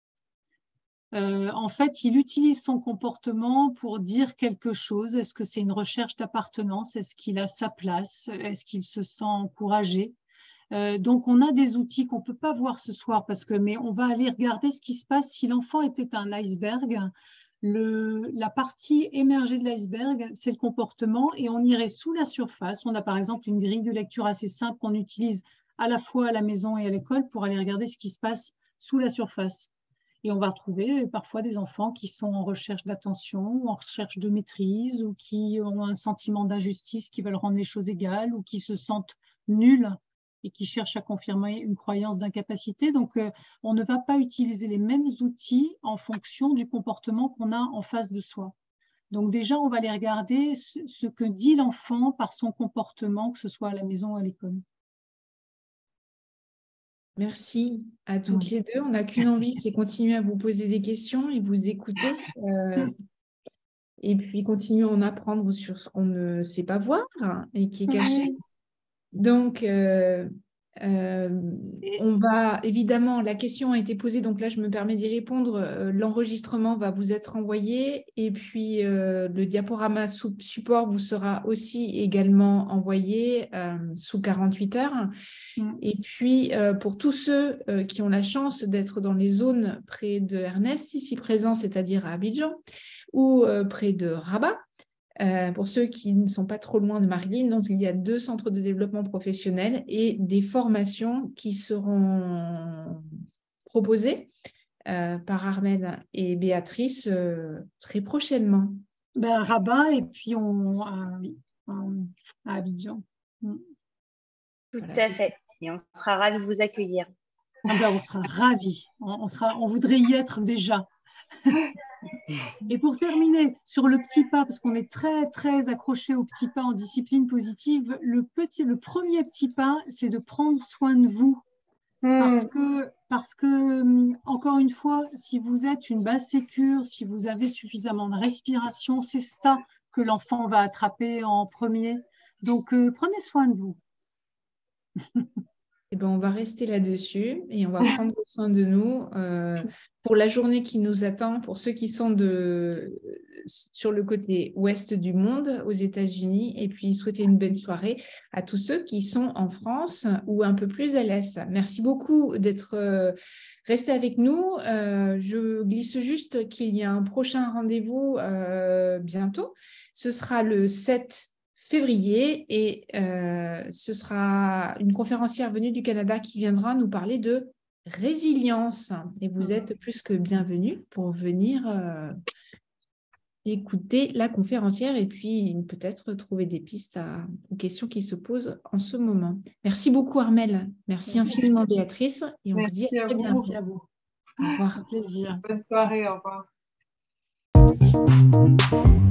Euh, en fait, il utilise son comportement pour dire quelque chose. Est-ce que c'est une recherche d'appartenance? Est-ce qu'il a sa place? Est-ce qu'il se sent encouragé? Euh, donc, on a des outils qu'on ne peut pas voir ce soir, parce que, mais on va aller regarder ce qui se passe si l'enfant était un iceberg. Le, la partie émergée de l'iceberg, c'est le comportement, et on irait sous la surface. On a par exemple une grille de lecture assez simple qu'on utilise à la fois à la maison et à l'école pour aller regarder ce qui se passe sous la surface. Et on va retrouver parfois des enfants qui sont en recherche d'attention, en recherche de maîtrise, ou qui ont un sentiment d'injustice, qui veulent rendre les choses égales, ou qui se sentent nuls et qui cherchent à confirmer une croyance d'incapacité. Donc, euh, on ne va pas utiliser les mêmes outils en fonction du comportement qu'on a en face de soi. Donc, déjà, on va aller regarder ce, ce que dit l'enfant par son comportement, que ce soit à la maison ou à l'école. Merci à toutes les deux. On n'a qu'une envie, c'est continuer à vous poser des questions et vous écouter. Euh, et puis continuer à en apprendre sur ce qu'on ne sait pas voir et qui est caché. Ouais. Donc, euh, euh, on va évidemment, la question a été posée, donc là je me permets d'y répondre. Euh, l'enregistrement va vous être envoyé et puis euh, le diaporama sous support vous sera aussi également envoyé euh, sous quarante-huit heures. Mm. Et puis euh, pour tous ceux euh, qui ont la chance d'être dans les zones près de Ernest, ici présent, c'est-à-dire à Abidjan, ou euh, près de Rabat, Euh, pour ceux qui ne sont pas trop loin de Marilyn, donc il y a deux centres de développement professionnel et des formations qui seront proposées euh, par Armelle et Béatrice euh, très prochainement. Ben, à Rabat et puis on, à, oui, à Abidjan. Tout voilà. À fait. Et on sera ravis de vous accueillir. Ah ben, on sera ravis. On, on, sera, on voudrait y être déjà. Et pour terminer sur le petit pas, parce qu'on est très très accroché au petit pas en discipline positive, le, petit, le premier petit pas, c'est de prendre soin de vous. Mmh. Parce que, parce que, encore une fois, si vous êtes une base sécure, si vous avez suffisamment de respiration, c'est ça que l'enfant va attraper en premier. Donc, euh, prenez soin de vous. Eh ben, on va rester là-dessus et on va prendre soin de nous euh, pour la journée qui nous attend, pour ceux qui sont de, sur le côté ouest du monde, aux États-Unis, et puis souhaiter une bonne soirée à tous ceux qui sont en France ou un peu plus à l'est. Merci beaucoup d'être euh, restés avec nous. Euh, je glisse juste qu'il y a un prochain rendez-vous euh, bientôt. Ce sera le sept février et euh, ce sera une conférencière venue du Canada qui viendra nous parler de résilience et vous êtes plus que bienvenus pour venir euh, écouter la conférencière et puis peut-être trouver des pistes à, aux questions qui se posent en ce moment. Merci beaucoup Armelle, merci infiniment Béatrice et on merci vous dit à très bientôt. Merci à vous. Au revoir. Un plaisir. Bonne soirée, au revoir.